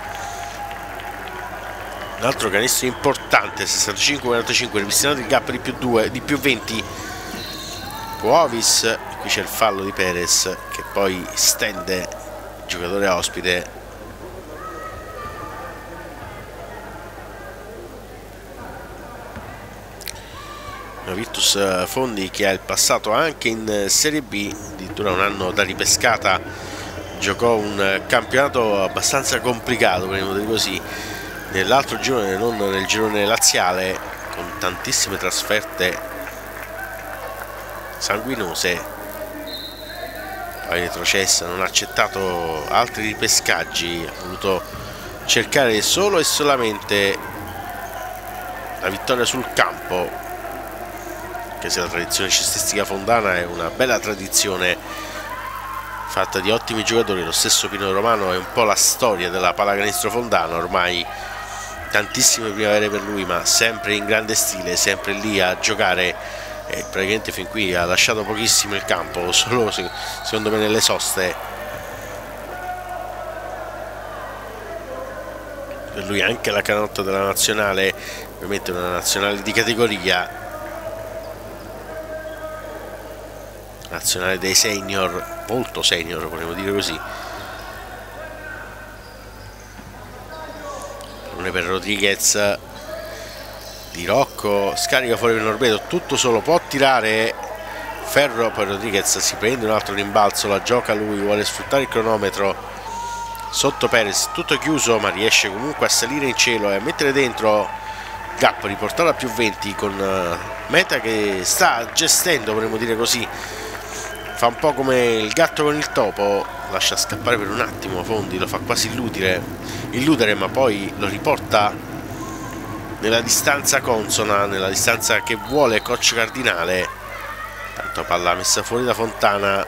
un altro canestro importante, sessantacinque quarantacinque, ripristinato il gap di più due, di più venti. Puovis, qui c'è il fallo di Perez che poi stende il giocatore ospite. Una Virtus Fondi che ha il passato anche in Serie B, addirittura un anno da ripescata, giocò un campionato abbastanza complicato, potremmo dire così, nell'altro girone, non nel girone laziale, con tantissime trasferte sanguinose, poi retrocessa, non ha accettato altri ripescaggi, ha voluto cercare solo e solamente la vittoria sul campo, anche se la tradizione cestistica fondana è una bella tradizione fatta di ottimi giocatori. Lo stesso Pino Romano è un po' la storia della pallacanestro fondana, ormai tantissime primavere per lui, ma sempre in grande stile, sempre lì a giocare, e praticamente fin qui ha lasciato pochissimo il campo, solo secondo me nelle soste. Per lui anche la canotta della nazionale, ovviamente una nazionale di categoria, nazionale dei senior, molto senior potremmo dire così. Per Rodriguez, Di Rocco scarica fuori per Norbedo, tutto solo, può tirare Ferro, poi Rodriguez si prende un altro rimbalzo, la gioca lui, vuole sfruttare il cronometro sotto Perez, tutto chiuso ma riesce comunque a salire in cielo e a mettere dentro gap, riportato a più venti con Meta che sta gestendo, potremmo dire così, fa un po' come il gatto con il topo, lascia scappare per un attimo Fondi, lo fa quasi illudere, illudere ma poi lo riporta nella distanza consona, nella distanza che vuole coach Cardinale. Tanto palla messa fuori da Fontana,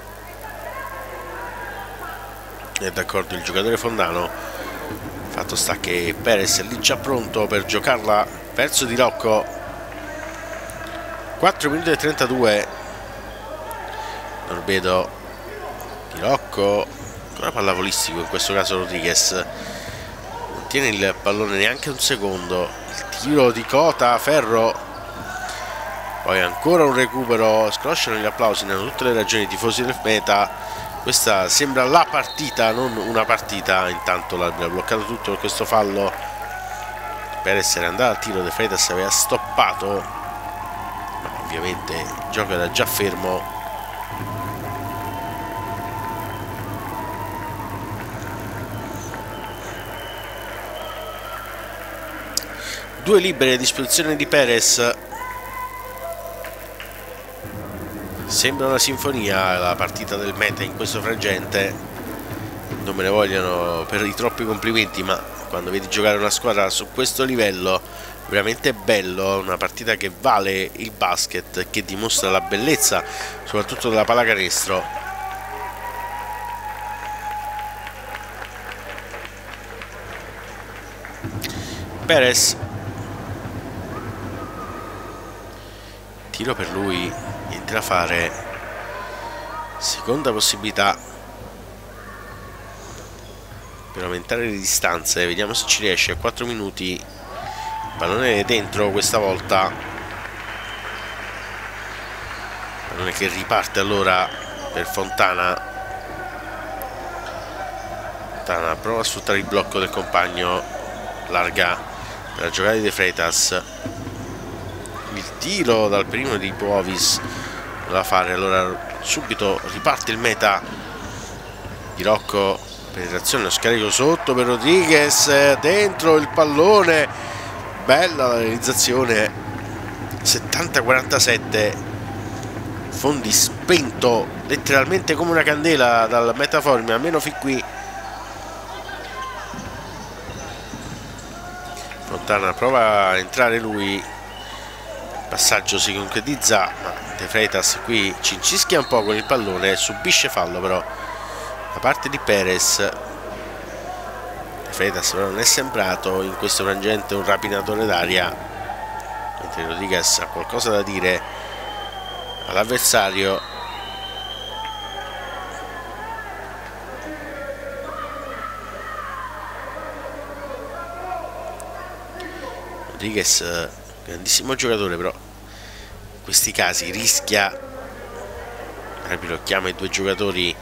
è d'accordo il giocatore fondano, fatto sta che Perez è lì già pronto per giocarla verso Di Rocco. Quattro minuti e trentadue, Norbedo, Di Rocco, ancora pallavolistico in questo caso Rodriguez, non tiene il pallone neanche un secondo, il tiro di Cota, Ferro, poi ancora un recupero, scrosciano gli applausi, ne hanno tutte le ragioni i tifosi del Meta, questa sembra la partita, non una partita. Intanto l'arbitro ha bloccato tutto per questo fallo, per essere andato al tiro De Freitas aveva stoppato, ma ovviamente il gioco era già fermo. Due libere a disposizione di Perez, sembra una sinfonia la partita del Meta in questo frangente, non me ne vogliono per i troppi complimenti, ma quando vedi giocare una squadra su questo livello veramente bello, una partita che vale il basket, che dimostra la bellezza soprattutto della pallacanestro. Perez, tiro per lui, niente da fare, seconda possibilità per aumentare le distanze, vediamo se ci riesce. A quattro minuti, pallone dentro questa volta, pallone che riparte allora per Fontana. Fontana prova a sfruttare il blocco del compagno, larga per la giocata di De Freitas, il tiro dal primo di Puovis da fare, allora subito riparte il Meta. Di Rocco, penetrazione, lo scarico sotto per Rodriguez, dentro il pallone, bella la realizzazione settanta quarantasette, Fondi spento letteralmente come una candela dal Metaformi, almeno fin qui. Fontana prova a entrare lui, il passaggio si concretizza, ma De Freitas qui cincischia un po' con il pallone, subisce fallo però da parte di Perez. De Freitas però non è sembrato in questo frangente un rapinatore d'aria, mentre Rodriguez ha qualcosa da dire all'avversario. Rodriguez, grandissimo giocatore, però in questi casi rischia, l'arbitro chiama i due giocatori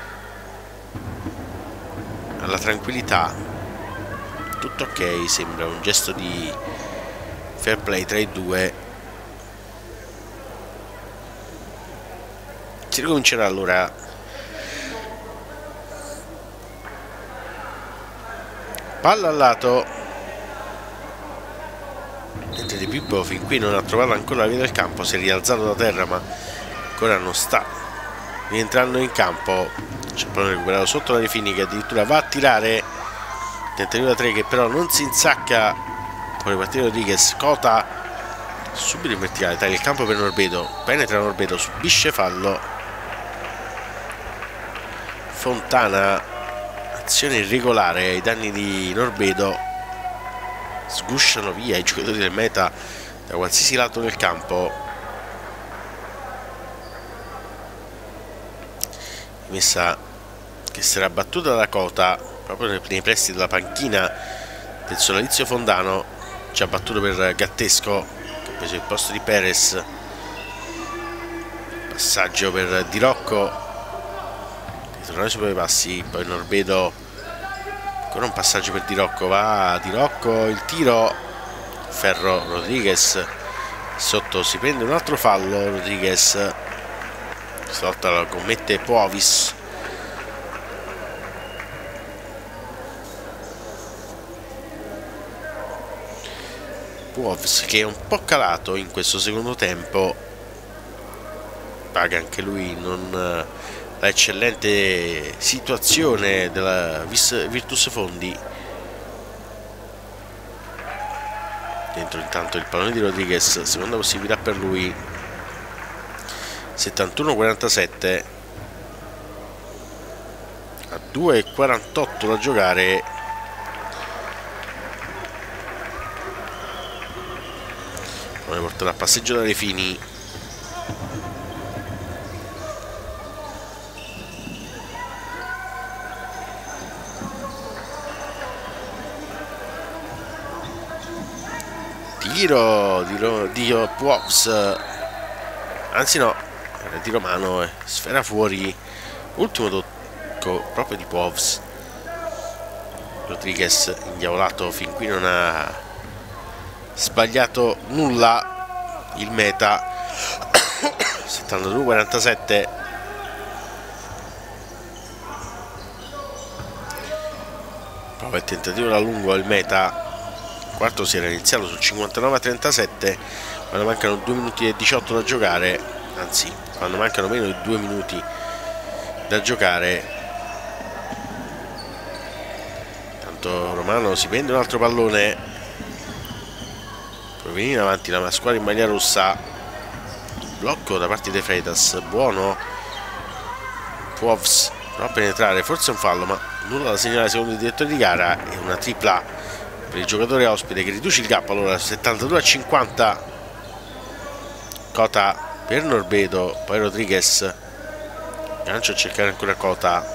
alla tranquillità. Tutto ok, sembra un gesto di fair play tra i due. Si ricomincerà allora. Palla al lato, mentre Di Pippo fin qui non ha trovato ancora la via del campo, si è rialzato da terra ma ancora non sta rientrando in campo. C'è poi recuperato sotto la Refini che addirittura va a tirare, tentativo da tre che però non si insacca. Poi ripartire Rodriguez, Cota subito in verticale, taglia il campo per Norbedo, penetra Norbedo, subisce fallo. Fontana, azione irregolare ai danni di Norbedo, sgusciano via i giocatori del Meta da qualsiasi lato del campo. Messa che sarà battuta da Cota proprio nei presti della panchina del Sodalizio Fondano, già battuto per Gattesco che ha preso il posto di Perez. Passaggio per Di Rocco, ritornare su i passi, poi Norbedo, ancora un passaggio per Di Rocco, va Di Rocco, il tiro, ferro Rodriguez, sotto si prende un altro fallo Rodriguez, stavolta la commette Puovis. Puovis che è un po' calato in questo secondo tempo, paga anche lui non la eccellente situazione della Virtus Fondi. Dentro intanto il pallone di Rodriguez, seconda possibilità per lui, settantuno quarantasette, a due e quarantotto da giocare. Poi porterà a passeggio dalle Fini. Tiro di, di Puovis, anzi no, era di Romano, eh. Sfera fuori, ultimo tocco proprio di Puovis. Rodriguez indiavolato, fin qui non ha sbagliato nulla il Meta. settantadue quarantasette. Prova il tentativo da lungo il Meta. Il quarto si era iniziato sul cinquantanove a trentasette, quando mancano due minuti e diciotto da giocare, anzi quando mancano meno di due minuti da giocare. Tanto Romano si prende un altro pallone, può venire avanti la squadra in maglia rossa. Blocco da parte di De Freitas, buono. Puovis prova a penetrare, forse un fallo ma nulla da segnalare secondo il direttore di gara, e una tripla per il giocatore ospite che riduce il gap allora settantadue a cinquanta. Cota per Norbedo, poi Rodriguez, gancio a cercare ancora Cota.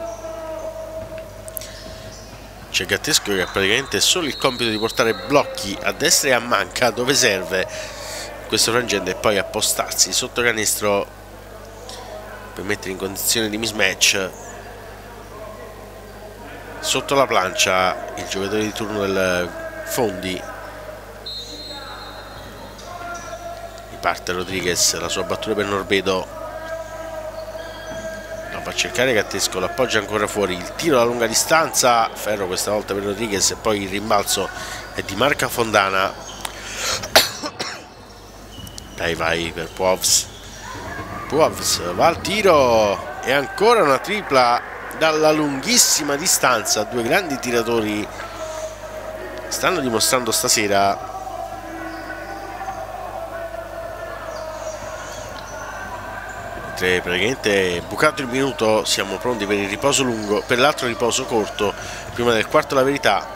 C'è Gattesco che ha praticamente solo il compito di portare blocchi a destra e a manca dove serve in questo frangente, e poi appostarsi sotto canestro per mettere in condizione di mismatch. Sotto la plancia il giocatore di turno del Fondi. Riparte Rodriguez, la sua battuta per Norbedo, la va a cercare Gattesco, l'appoggia ancora fuori, il tiro da lunga distanza, ferro questa volta per Rodriguez, e poi il rimbalzo è di Marca Fontana. Dai, vai per Puovs. Puovs va al tiro e ancora una tripla dalla lunghissima distanza. Due grandi tiratori stanno dimostrando stasera. Mentre praticamente bucato il minuto siamo pronti per il riposo lungo, per l'altro riposo corto prima del quarto la verità.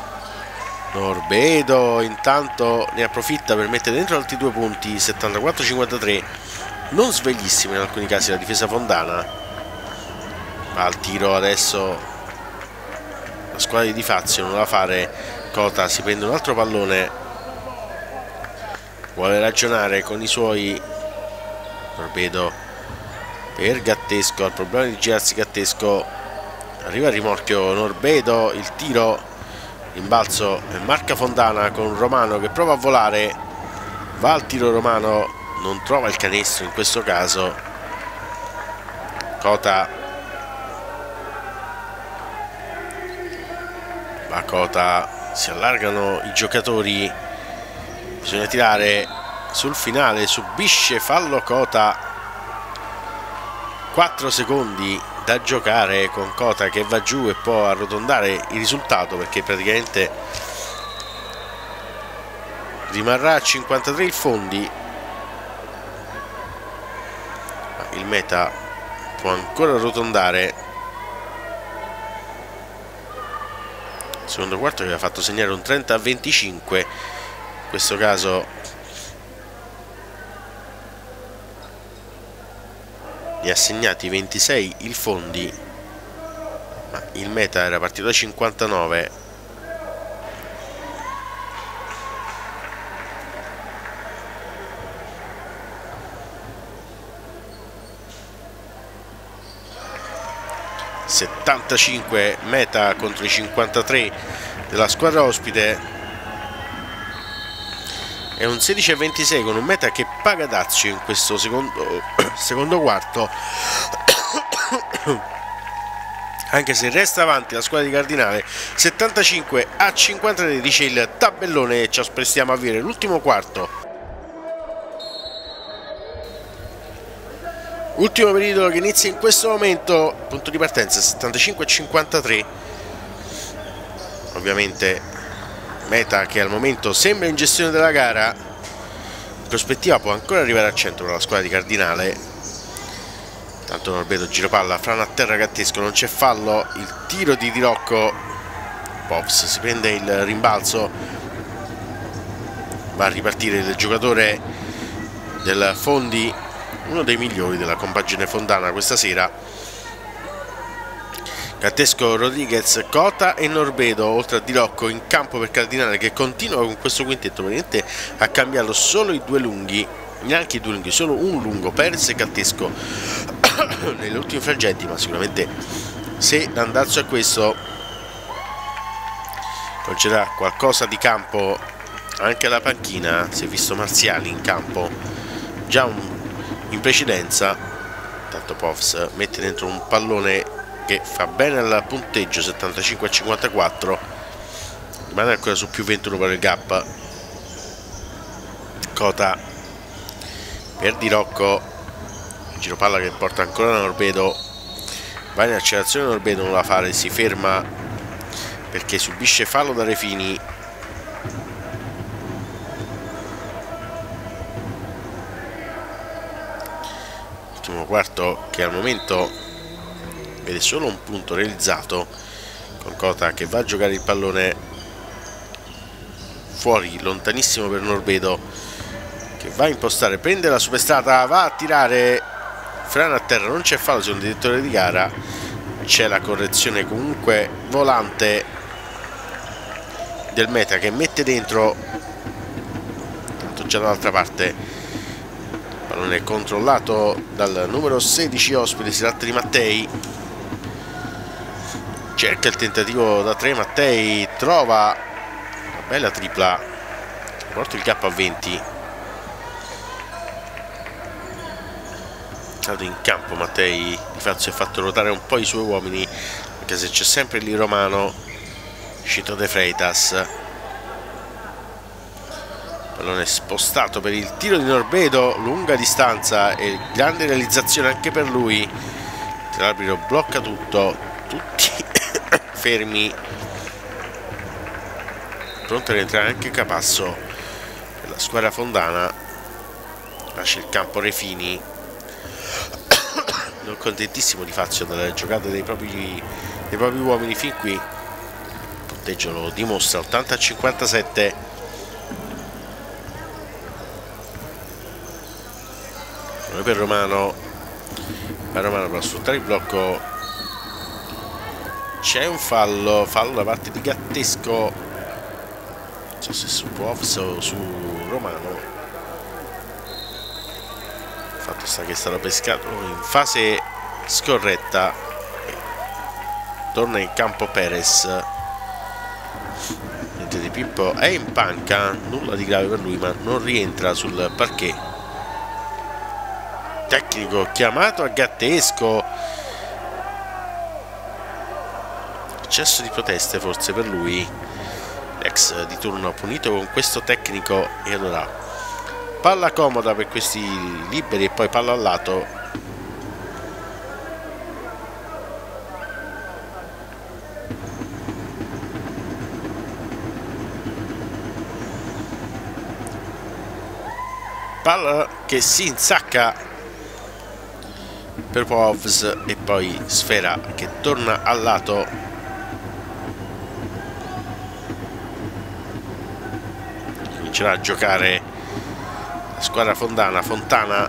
Norbedo intanto ne approfitta per mettere dentro altri due punti, settantaquattro a cinquantatré. Non sveglissimo in alcuni casi la difesa fondana. Va al tiro adesso la squadra di Di Fazio, non la fare. Cota si prende un altro pallone, vuole ragionare con i suoi. Norbedo per Gattesco, ha il problema di girarsi Gattesco, arriva il rimorchio Norbedo, il tiro, rimbalzo e marca Fontana con Romano che prova a volare, va al tiro Romano, non trova il canestro in questo caso. Cota va Cota, si allargano i giocatori, bisogna tirare sul finale, subisce fallo Cota, quattro secondi da giocare con Cota che va giù e può arrotondare il risultato perché praticamente rimarrà a cinquantatré il Fondi. Il Meta può ancora arrotondare. Secondo quarto che aveva fatto segnare un trenta a venticinque, in questo caso ne ha segnati ventisei il Fondi, ma il Meta era partito da cinquantanove. settantacinque Meta contro i cinquantatré della squadra ospite. È un sedici a ventisei con un Meta che paga dazio in questo secondo, secondo quarto, anche se resta avanti la squadra di Cardinale settantacinque a cinquantatré, dice il tabellone, e ci apprestiamo a vivere l'ultimo quarto. Ultimo periodo che inizia in questo momento, punto di partenza settantacinque a cinquantatré. Ovviamente Meta che al momento sembra in gestione della gara, in prospettiva può ancora arrivare al centro per la squadra di Cardinale. Tanto Norbedo giropalla, frana a terra Gattesco, non c'è fallo, il tiro di Dirocco, Pops si prende il rimbalzo, va a ripartire il giocatore del Fondi, uno dei migliori della compagine fondana questa sera. Gattesco, Rodriguez, Cota e Norbedo, oltre a Dirocco in campo per Cardinale che continua con questo quintetto, praticamente ha cambiato solo i due lunghi, neanche i due lunghi, solo un lungo, Perez e Gattesco negli ultimi frangenti, ma sicuramente se l'andazzo è questo concederà qualcosa di campo anche alla panchina. Si è visto Marziali in campo già un in precedenza. Tanto Povs mette dentro un pallone che fa bene al punteggio, settantacinque a cinquantaquattro, rimane ancora su più ventuno per il gap. Cota per Dirocco, giro palla che porta ancora Norbedo, va in accelerazione Norbedo, non la fare, si ferma perché subisce fallo da Refini. Ultimo quarto che al momento vede solo un punto realizzato, con Cota che va a giocare il pallone fuori, lontanissimo per Norbedo che va a impostare, prende la superstrada, va a tirare, frana a terra, non c'è fallo secondo il direttore di gara, c'è la correzione comunque volante del Meta che mette dentro, tanto già dall'altra parte. Pallone controllato dal numero sedici ospite, si tratta di Mattei, cerca il tentativo da tre, Mattei trova una bella tripla, porta il gap a venti. Stato in campo Mattei, di fatto si è fatto ruotare un po' i suoi uomini, anche se c'è sempre lì Romano, uscito De Freitas. Pallone spostato per il tiro di Norbedo, lunga distanza e grande realizzazione anche per lui. L'arbitro blocca tutto, tutti fermi, pronto a rientrare anche Capasso per la squadra fondana. Lascia il campo Refini, non contentissimo di Fazio dalle giocate dei propri, dei propri uomini fin qui. Il punteggio lo dimostra, ottanta a cinquantasette. Per Romano, per Romano per sfruttare il blocco c'è un fallo, fallo da parte di Gattesco, non so se su Puovs o su Romano. Il fatto sta che è stato pescato in fase scorretta. Torna in campo Perez, mentre Di Pippo è in panca, nulla di grave per lui ma non rientra sul parquet. Tecnico chiamato a Gattesco, eccesso di proteste forse per lui, l'ex di turno punito con questo tecnico. E allora palla comoda per questi liberi e poi palla al lato. Palla che si insacca per Puovs e poi sfera che torna al lato. Comincerà a giocare la squadra fondana. Fontana,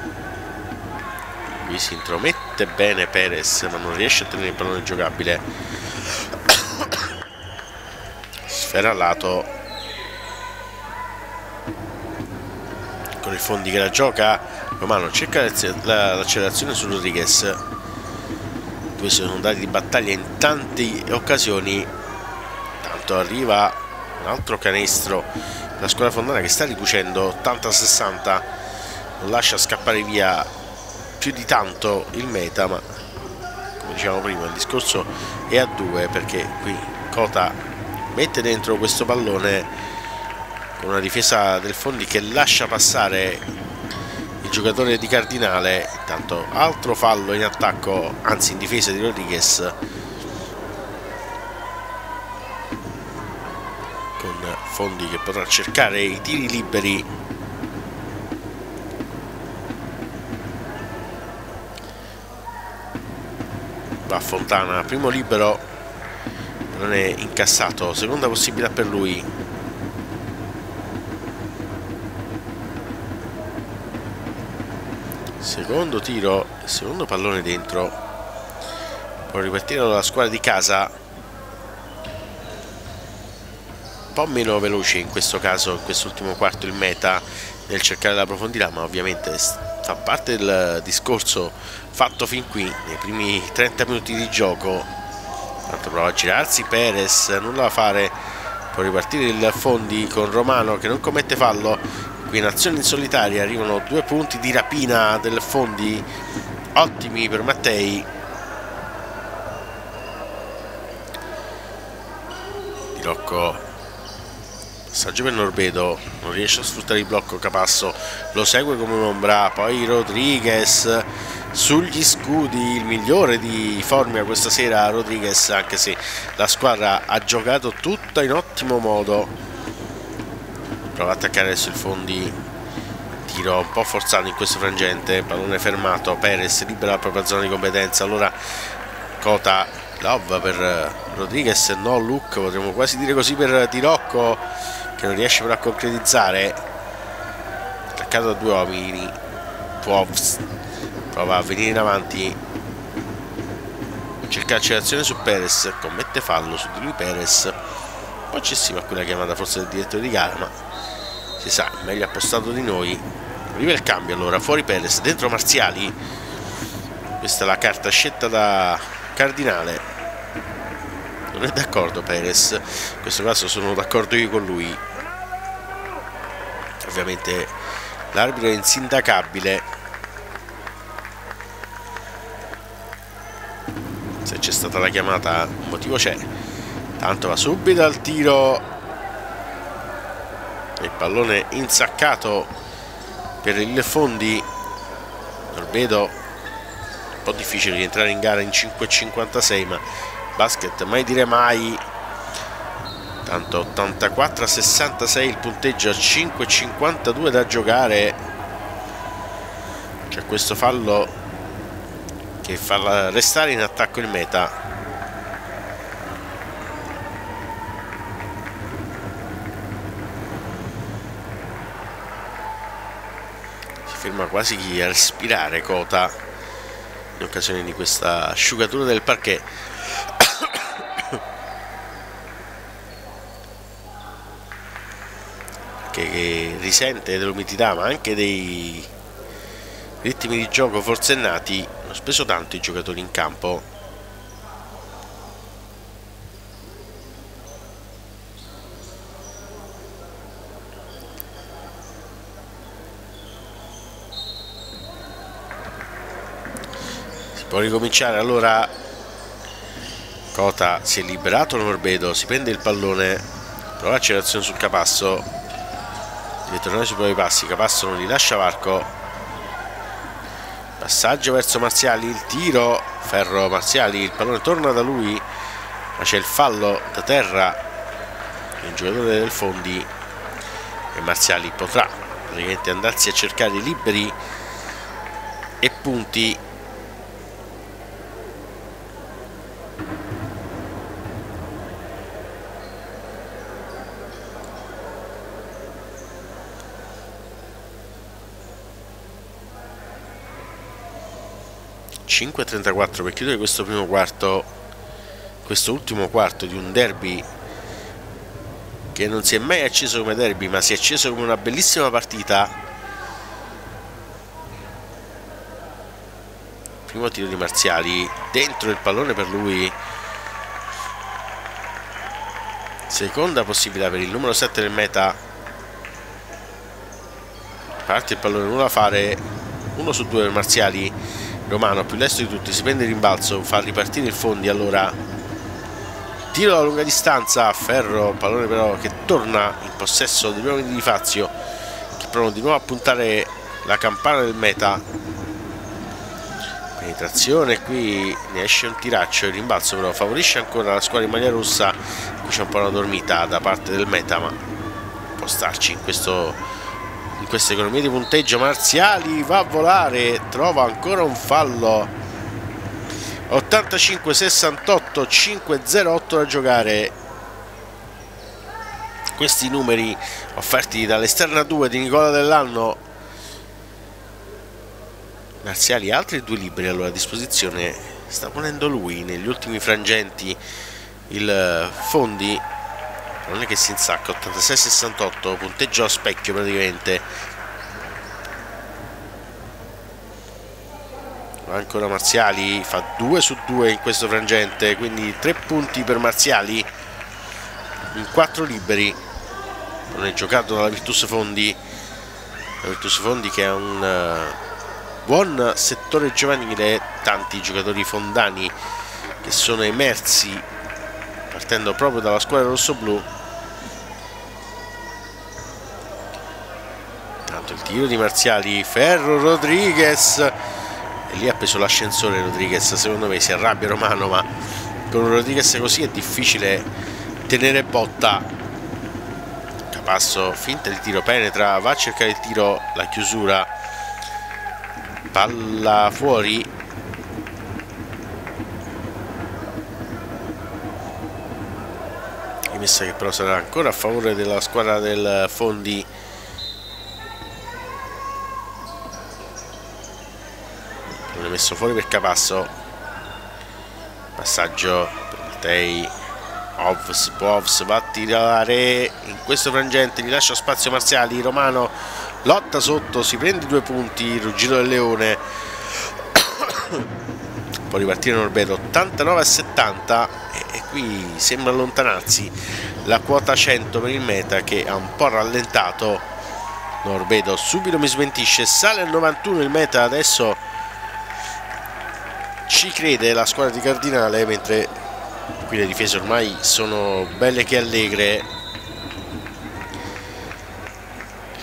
qui si intromette bene Perez ma non riesce a tenere il pallone giocabile. Sfera al lato con il Fondi che la gioca. Romano cerca l'accelerazione su Rodriguez. Due sono andati di battaglia in tante occasioni. Tanto arriva un altro canestro. La squadra fondana che sta ricucendo, ottanta a sessanta. Non lascia scappare via più di tanto il meta, ma come dicevamo prima il discorso è a due, perché qui Cota mette dentro questo pallone con una difesa del Fondi che lascia passare giocatore di Cardinale. Intanto altro fallo in attacco, anzi in difesa di Rodriguez, con Fondi che potrà cercare i tiri liberi. Va Fontana, primo libero, non è incassato, seconda possibilità per lui. Secondo tiro, secondo pallone dentro. Può ripartire la squadra di casa, un po' meno veloce in questo caso, in quest'ultimo quarto il meta nel cercare la profondità, ma ovviamente fa parte del discorso fatto fin qui nei primi trenta minuti di gioco. Tanto prova a girarsi Perez, nulla da fare. Può ripartire il Fondi con Romano che non commette fallo. Qui in azione in solitaria arrivano due punti di rapina del Fondi, ottimi per Mattei. Di Rocco, passaggio per Norbedo, non riesce a sfruttare il blocco. Capasso lo segue come un'ombra, poi Rodriguez sugli scudi, il migliore di Formia questa sera Rodriguez, anche se la squadra ha giocato tutta in ottimo modo. Prova a attaccare adesso il Fondi, tiro un po' forzato in questo frangente, pallone fermato, Perez libera la propria zona di competenza. Allora Cota, love per Rodriguez, no look, potremmo quasi dire così per Di Rocco, che non riesce però a concretizzare. Attaccato da due uomini, Puovs prova a venire in avanti, cerca accelerazione su Perez, commette fallo su di lui Perez, un po' eccessiva quella chiamata forse del direttore di gara, ma si sa, meglio appostato di noi. Arriva il cambio allora, fuori Perez, dentro Marziali. Questa è la carta scelta da Cardinale. Non è d'accordo Perez, in questo caso sono d'accordo io con lui. Ovviamente l'arbitro è insindacabile. Se c'è stata la chiamata un motivo c'è. Tanto va subito al tiro il pallone insaccato per il Fondi. Norbedo, un po' difficile rientrare in gara in cinque e cinquantasei, ma basket mai dire mai. Tanto ottantaquattro a sessantasei il punteggio, a cinque e cinquantadue da giocare. C'è questo fallo che fa restare in attacco il Meta. Si ferma quasi a respirare Cota in occasione di questa asciugatura del parquet. Che risente dell'umidità, ma anche dei ritmi di gioco forsennati. Hanno speso tanto i giocatori in campo. Si può ricominciare allora. Cota si è liberato, Norbedo si prende il pallone, prova accelerazione sul Capasso, deve tornare sui propri passi. Capasso non gli lascia varco, passaggio verso Marziali, il tiro, ferro Marziali, il pallone torna da lui, ma c'è il fallo da terra, il giocatore del Fondi, e Marziali potrà praticamente andarsi a cercare liberi e punti. cinque e trentaquattro per chiudere questo primo quarto, questo ultimo quarto di un derby che non si è mai acceso come derby, ma si è acceso come una bellissima partita. Primo tiro di Marziali, dentro il pallone per lui. Seconda possibilità per il numero sette del Meta. Parte il pallone, nulla da fare, uno su due per Marziali. Romano più lesto di tutti, si prende il rimbalzo, fa ripartire il Fondi. Allora tiro da lunga distanza, ferro, pallone però che torna in possesso degli uomini di Fazio, che provano di nuovo a puntare la campana del Meta. Penetrazione, qui ne esce un tiraccio, il rimbalzo però favorisce ancora la squadra in maglia rossa. Qui c'è un po' una dormita da parte del Meta, ma può starci in questo in questa economia di punteggio. Marziali va a volare, trova ancora un fallo. Ottantacinque a sessantotto, cinque a zero otto da giocare. Questi numeri offerti dall'esterna due di Nicola Dell'Anno. Marziali altri due liberi allora a disposizione, sta ponendo lui negli ultimi frangenti il Fondi. Non è che si insacca. Ottantasei a sessantotto, punteggio a specchio praticamente. Ancora Marziali, fa due su due in questo frangente, quindi tre punti per Marziali in quattro liberi. Non è giocato dalla Virtus Fondi, la Virtus Fondi che ha un uh, buon settore giovanile, tanti giocatori fondani che sono emersi partendo proprio dalla squadra rossoblù. Tanto il tiro di Marziali, ferro Rodriguez, e lì ha preso l'ascensore Rodriguez. Secondo me si arrabbia Romano, ma con un Rodriguez così è difficile tenere botta. Capasso finta il tiro, penetra, va a cercare il tiro, la chiusura, palla fuori. Rimessa che però sarà ancora a favore della squadra del Fondi. Messo fuori per Capasso, passaggio per Tei, Ovs, Povs va a tirare in questo frangente, gli lascia spazio Marziali, Romano lotta sotto, si prende due punti, il ruggito del leone. Può ripartire Norbedo, ottantanove a settanta, e, e qui sembra allontanarsi la quota cento per il Meta, che ha un po' rallentato. Norbedo subito mi smentisce, sale al novantuno il Meta. Adesso ci crede la squadra di Cardinale, mentre qui le difese ormai sono belle che allegre.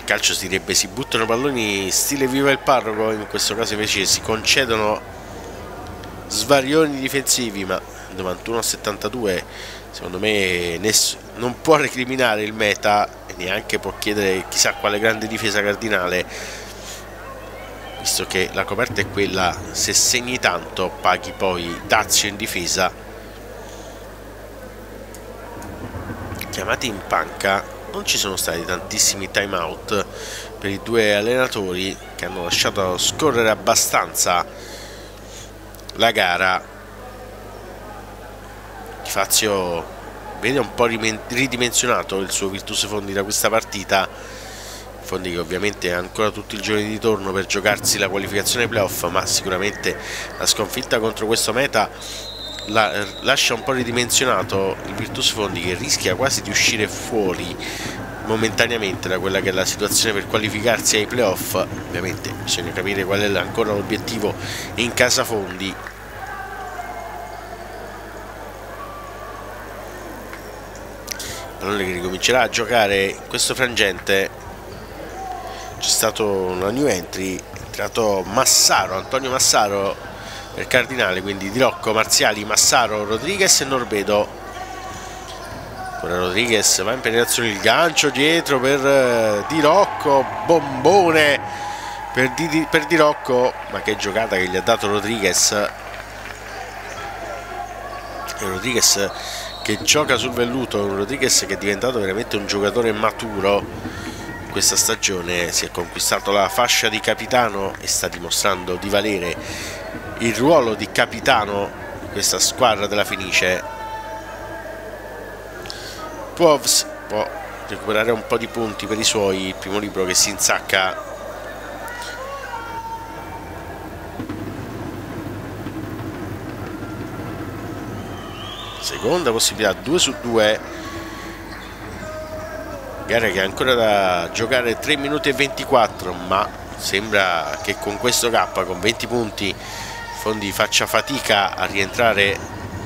calcio si direbbe si buttano palloni stile viva il parroco, in questo caso invece si concedono svarioni difensivi, ma novantuno a settantadue secondo me non può recriminare il meta e neanche può chiedere chissà quale grande difesa cardinale, visto che la coperta è quella: se segni tanto paghi poi dazio in difesa. Chiamati in panca, non ci sono stati tantissimi time out per i due allenatori, che hanno lasciato scorrere abbastanza la gara. Fazio vede un po' ridimensionato il suo Virtus Fondi da questa partita, Fondi che ovviamente ha ancora tutti i giorni di torno per giocarsi la qualificazione ai playoff, ma sicuramente la sconfitta contro questo meta la, lascia un po' ridimensionato il Virtus Fondi, che rischia quasi di uscire fuori momentaneamente da quella che è la situazione per qualificarsi ai playoff. Ovviamente bisogna capire qual è ancora l'obiettivo in casa Fondi. Pallone che ricomincerà a giocare in questo frangente. C'è stato una new entry, è entrato Massaro, Antonio Massaro per Cardinale, quindi Di Rocco, Marziali, Massaro, Rodriguez e Norbedo. Ora Rodriguez va in penetrazione, il gancio dietro per Di Rocco, bombone per Di, per Di Rocco, ma che giocata che gli ha dato Rodriguez. E Rodriguez che gioca sul velluto, un Rodriguez che è diventato veramente un giocatore maturo in questa stagione, si è conquistato la fascia di capitano e sta dimostrando di valere il ruolo di capitano di questa squadra della Fenice. Puovs può recuperare un po' di punti per i suoi, il primo libro che si insacca. Seconda possibilità, due su due, gara che ha ancora da giocare, tre minuti e ventiquattro, ma sembra che con questo K, con venti punti, Fondi faccia fatica a rientrare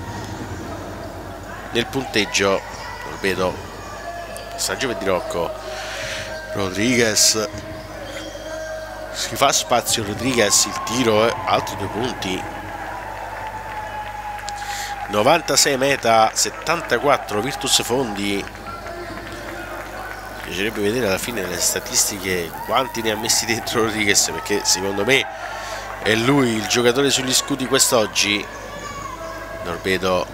nel punteggio. Lo vedo, passaggio per Di Rocco, Rodriguez, si fa spazio Rodriguez, il tiro, eh, altri due punti. novantasei meta, settantaquattro Virtus Fondi. Mi piacerebbe vedere alla fine le statistiche quanti ne ha messi dentro Rodriguez, perché secondo me è lui il giocatore sugli scudi quest'oggi. Norbedo,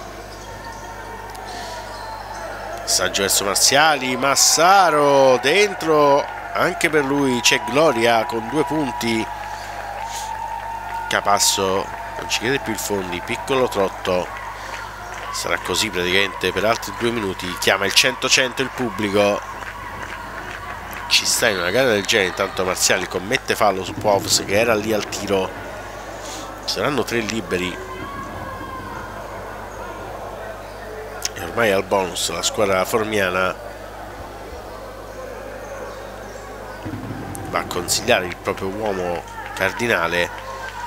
passaggio verso Marziali, Massaro dentro, anche per lui c'è Gloria con due punti. Capasso non ci crede più il Fondi, piccolo trotto, sarà così praticamente per altri due minuti. Chiama il cento cento il pubblico, ci sta in una gara del genere. Intanto Marziali commette fallo su Puovs che era lì al tiro, ci saranno tre liberi e ormai al bonus la squadra formiana va a consigliare il proprio uomo cardinale.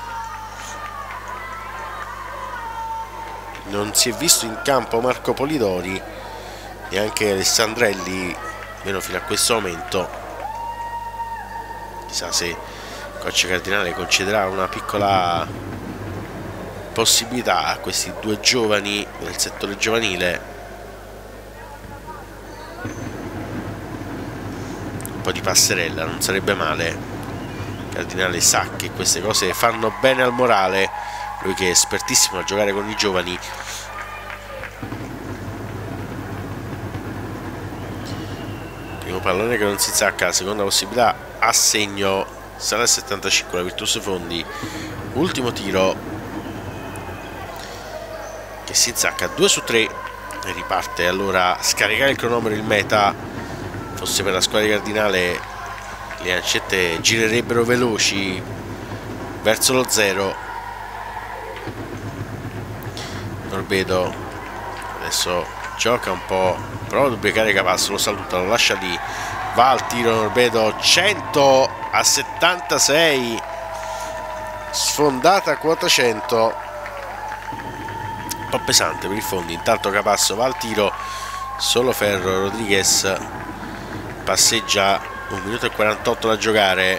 Non si è visto in campo Marco Polidori, neanche Alessandrelli, almeno fino a questo momento. Chissà se coach Cardinale concederà una piccola possibilità a questi due giovani del settore giovanile. Un po' di passerella non sarebbe male. Cardinale sa che queste cose fanno bene al morale, lui che è espertissimo a giocare con i giovani. Primo pallone che non si insacca, seconda possibilità a segno, sarà il settantacinque la Virtus Fondi. Ultimo tiro che si insacca, due su tre e riparte. Allora scaricare il cronometro, il meta fosse per la squadra di Cardinale, le lancette girerebbero veloci verso lo zero. Norbedo adesso gioca un po', prova a duplicare Capasso, lo saluta, lo lascia lì, va al tiro Norbedo, cento a settantasei, sfondata quota cento, un po' pesante per i Fondi. Intanto Capasso va al tiro, solo ferro, Rodriguez passeggia un minuto e quarantotto da giocare.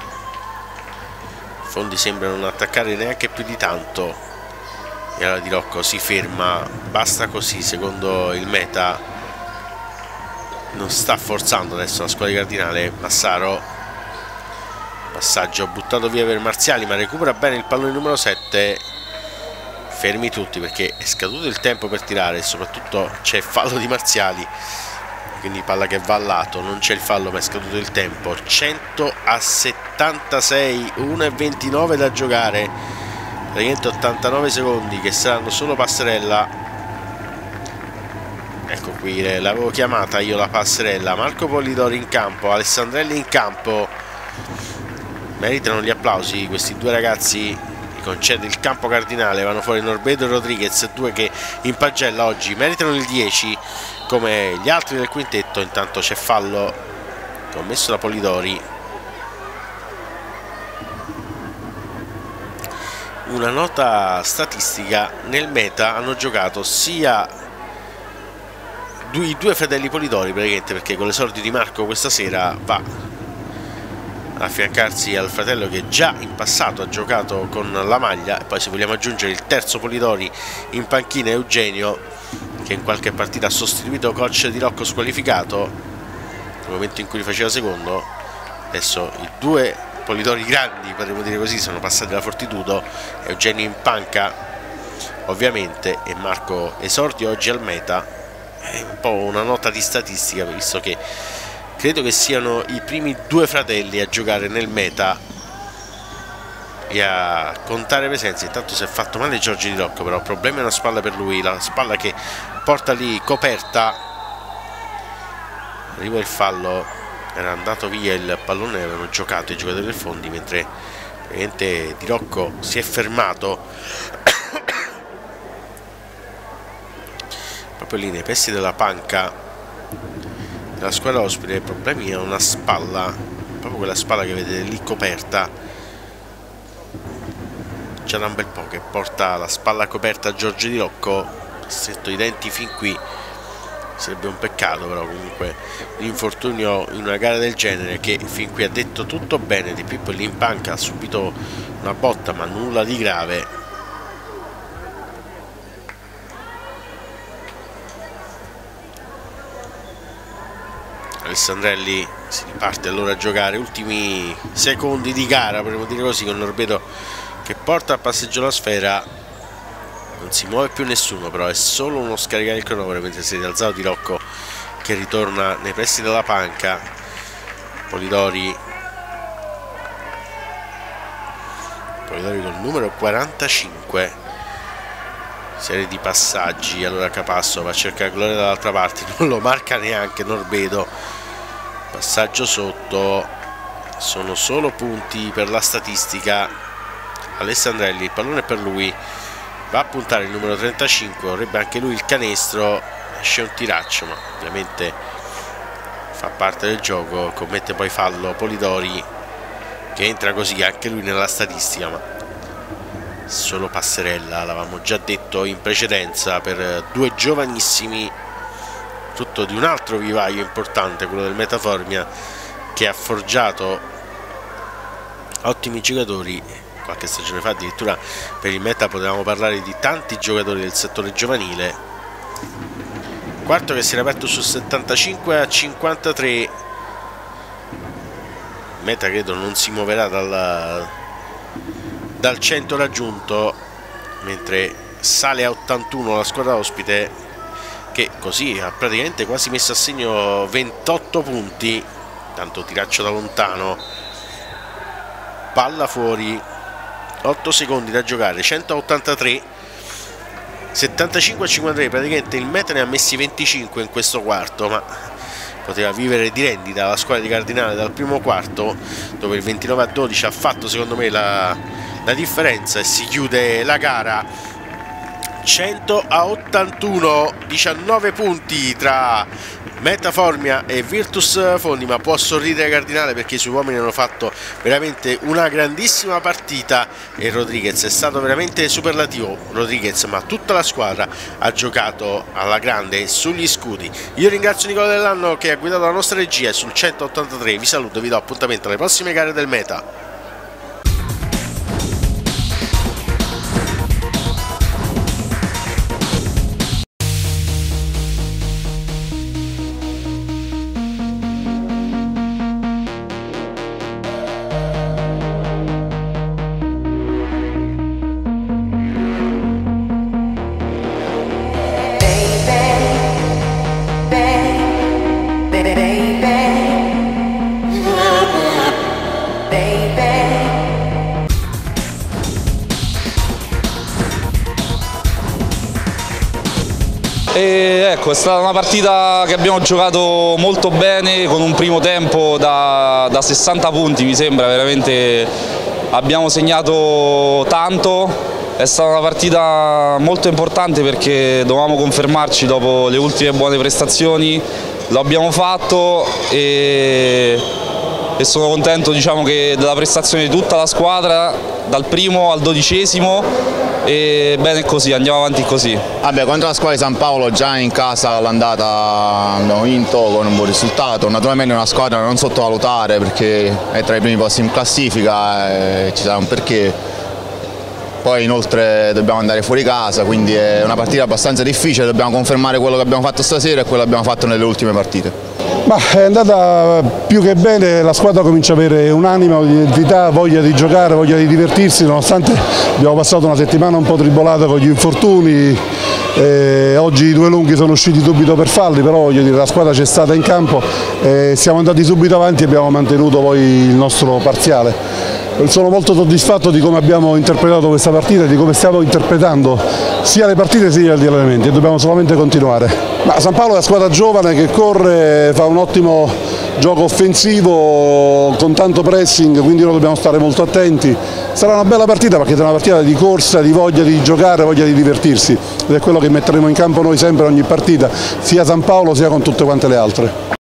I fondi sembrano non attaccare neanche più di tanto, e allora Di Rocco si ferma. Basta così, secondo il meta. Non sta forzando adesso la squadra di Cardinale. Massaro, passaggio buttato via per Marziali, ma recupera bene il pallone numero sette. Fermi tutti perché è scaduto il tempo per tirare e soprattutto c'è fallo di Marziali, quindi palla che va al lato. Non c'è il fallo ma è scaduto il tempo. Cento a settantasei, uno e ventinove da giocare, praticamente ottantanove secondi che saranno solo passerella. Ecco qui, l'avevo chiamata io la passerella. Marco Polidori in campo, Alessandrelli in campo. Meritano gli applausi questi due ragazzi. Concede il campo Cardinale, vanno fuori Norbedo e Rodriguez, due che in pagella oggi meritano il dieci come gli altri del quintetto. Intanto c'è fallo commesso da Polidori. Una nota statistica: nel meta hanno giocato sia i due fratelli Polidori praticamente, perché con l'esordio di Marco questa sera va affiancarsi al fratello che già in passato ha giocato con la maglia, e poi se vogliamo aggiungere il terzo Polidori in panchina, Eugenio, che in qualche partita ha sostituito coach Di Rocco squalificato nel momento in cui li faceva secondo. Adesso i due Polidori grandi, potremmo dire così, sono passati da Fortitudo. Eugenio in panca ovviamente, e Marco esordio oggi al meta. È un po' una nota di statistica, visto che credo che siano i primi due fratelli a giocare nel meta e a contare presenze. Intanto si è fatto male Giorgio Di Rocco, però problema è una spalla per lui, la spalla che porta lì coperta. Arriva il fallo, era andato via il pallone, avevano giocato i giocatori del fondi, mentre ovviamente Di Rocco si è fermato proprio lì nei pressi della panca la squadra ospite. I problemi è una spalla, proprio quella spalla che vedete lì coperta. Già da un bel po' che porta la spalla coperta a Giorgio Di Rocco, stretto i denti fin qui. Sarebbe un peccato, però comunque l'infortunio in una gara del genere, che fin qui ha detto tutto bene. Di Pippo lì in panca ha subito una botta ma nulla di grave. Alessandrelli si riparte allora a giocare, ultimi secondi di gara, potremmo dire così, con Norbedo che porta a passeggio la sfera. Non si muove più nessuno, però è solo uno scaricare il cronometro, mentre si è rialzato Di Rocco che ritorna nei pressi della panca. Polidori Polidori col numero quarantacinque, serie di passaggi. Allora Capasso va a cercare Gloria dall'altra parte, non lo marca neanche Norbedo. Passaggio sotto, sono solo punti per la statistica. Alessandrelli, il pallone è per lui, va a puntare il numero trentacinque, vorrebbe anche lui il canestro, esce un tiraccio ma ovviamente fa parte del gioco. Commette poi fallo Polidori, che entra così anche lui nella statistica, ma solo passerella, l'avevamo già detto in precedenza, per due giovanissimi, frutto di un altro vivaio importante, quello del Metaformia, che ha forgiato ottimi giocatori. Qualche stagione fa addirittura per il Meta potevamo parlare di tanti giocatori del settore giovanile. Quarto che si era aperto su settantacinque a cinquantatré. Meta credo non si muoverà dal, dal cento raggiunto, mentre sale a ottantuno la squadra ospite, che così ha praticamente quasi messo a segno ventotto punti. Tanto tiraccio da lontano, palla fuori, otto secondi da giocare, centottantatré, settantacinque a cinquantatré. Praticamente il Meta ne ha messi venticinque in questo quarto, ma poteva vivere di rendita la squadra di Cardinale dal primo quarto, dove il ventinove a dodici ha fatto secondo me la, la differenza, e si chiude la gara cento a ottantuno, diciannove punti tra Meta Formia e Virtus Fondi, ma può sorridere Cardinale perché i suoi uomini hanno fatto veramente una grandissima partita e Rodriguez è stato veramente superlativo. Rodriguez, ma tutta la squadra ha giocato alla grande sugli scudi. Io ringrazio Nicola Dell'Anno che ha guidato la nostra regia sul centottantatré, vi saluto e vi do appuntamento alle prossime gare del Meta. E ecco, è stata una partita che abbiamo giocato molto bene, con un primo tempo da, da sessanta punti, mi sembra, veramente abbiamo segnato tanto. È stata una partita molto importante perché dovevamo confermarci dopo le ultime buone prestazioni, lo abbiamo fatto e, e sono contento, diciamo, che della prestazione di tutta la squadra, dal primo al dodicesimo. E bene così, andiamo avanti così. Vabbè, contro la squadra di San Paolo già in casa all'andata abbiamo vinto con un buon risultato. Naturalmente è una squadra da non sottovalutare perché è tra i primi posti in classifica e ci sarà un perché. Poi inoltre dobbiamo andare fuori casa, quindi è una partita abbastanza difficile, dobbiamo confermare quello che abbiamo fatto stasera e quello che abbiamo fatto nelle ultime partite. Ma è andata più che bene, la squadra comincia ad avere un'anima, un'identità, voglia di giocare, voglia di divertirsi, nonostante abbiamo passato una settimana un po' tribolata con gli infortuni. Eh, oggi i due lunghi sono usciti subito per falli, però voglio dire, la squadra c'è stata in campo, eh, siamo andati subito avanti e abbiamo mantenuto poi il nostro parziale. Sono molto soddisfatto di come abbiamo interpretato questa partita e di come stiamo interpretando sia le partite sia gli allenamenti e dobbiamo solamente continuare. Ma San Paolo è una squadra giovane che corre, fa un ottimo gioco offensivo con tanto pressing, quindi noi dobbiamo stare molto attenti. Sarà una bella partita perché è una partita di corsa, di voglia di giocare, voglia di divertirsi ed è quello che metteremo in campo noi sempre ogni partita, sia San Paolo sia con tutte quante le altre.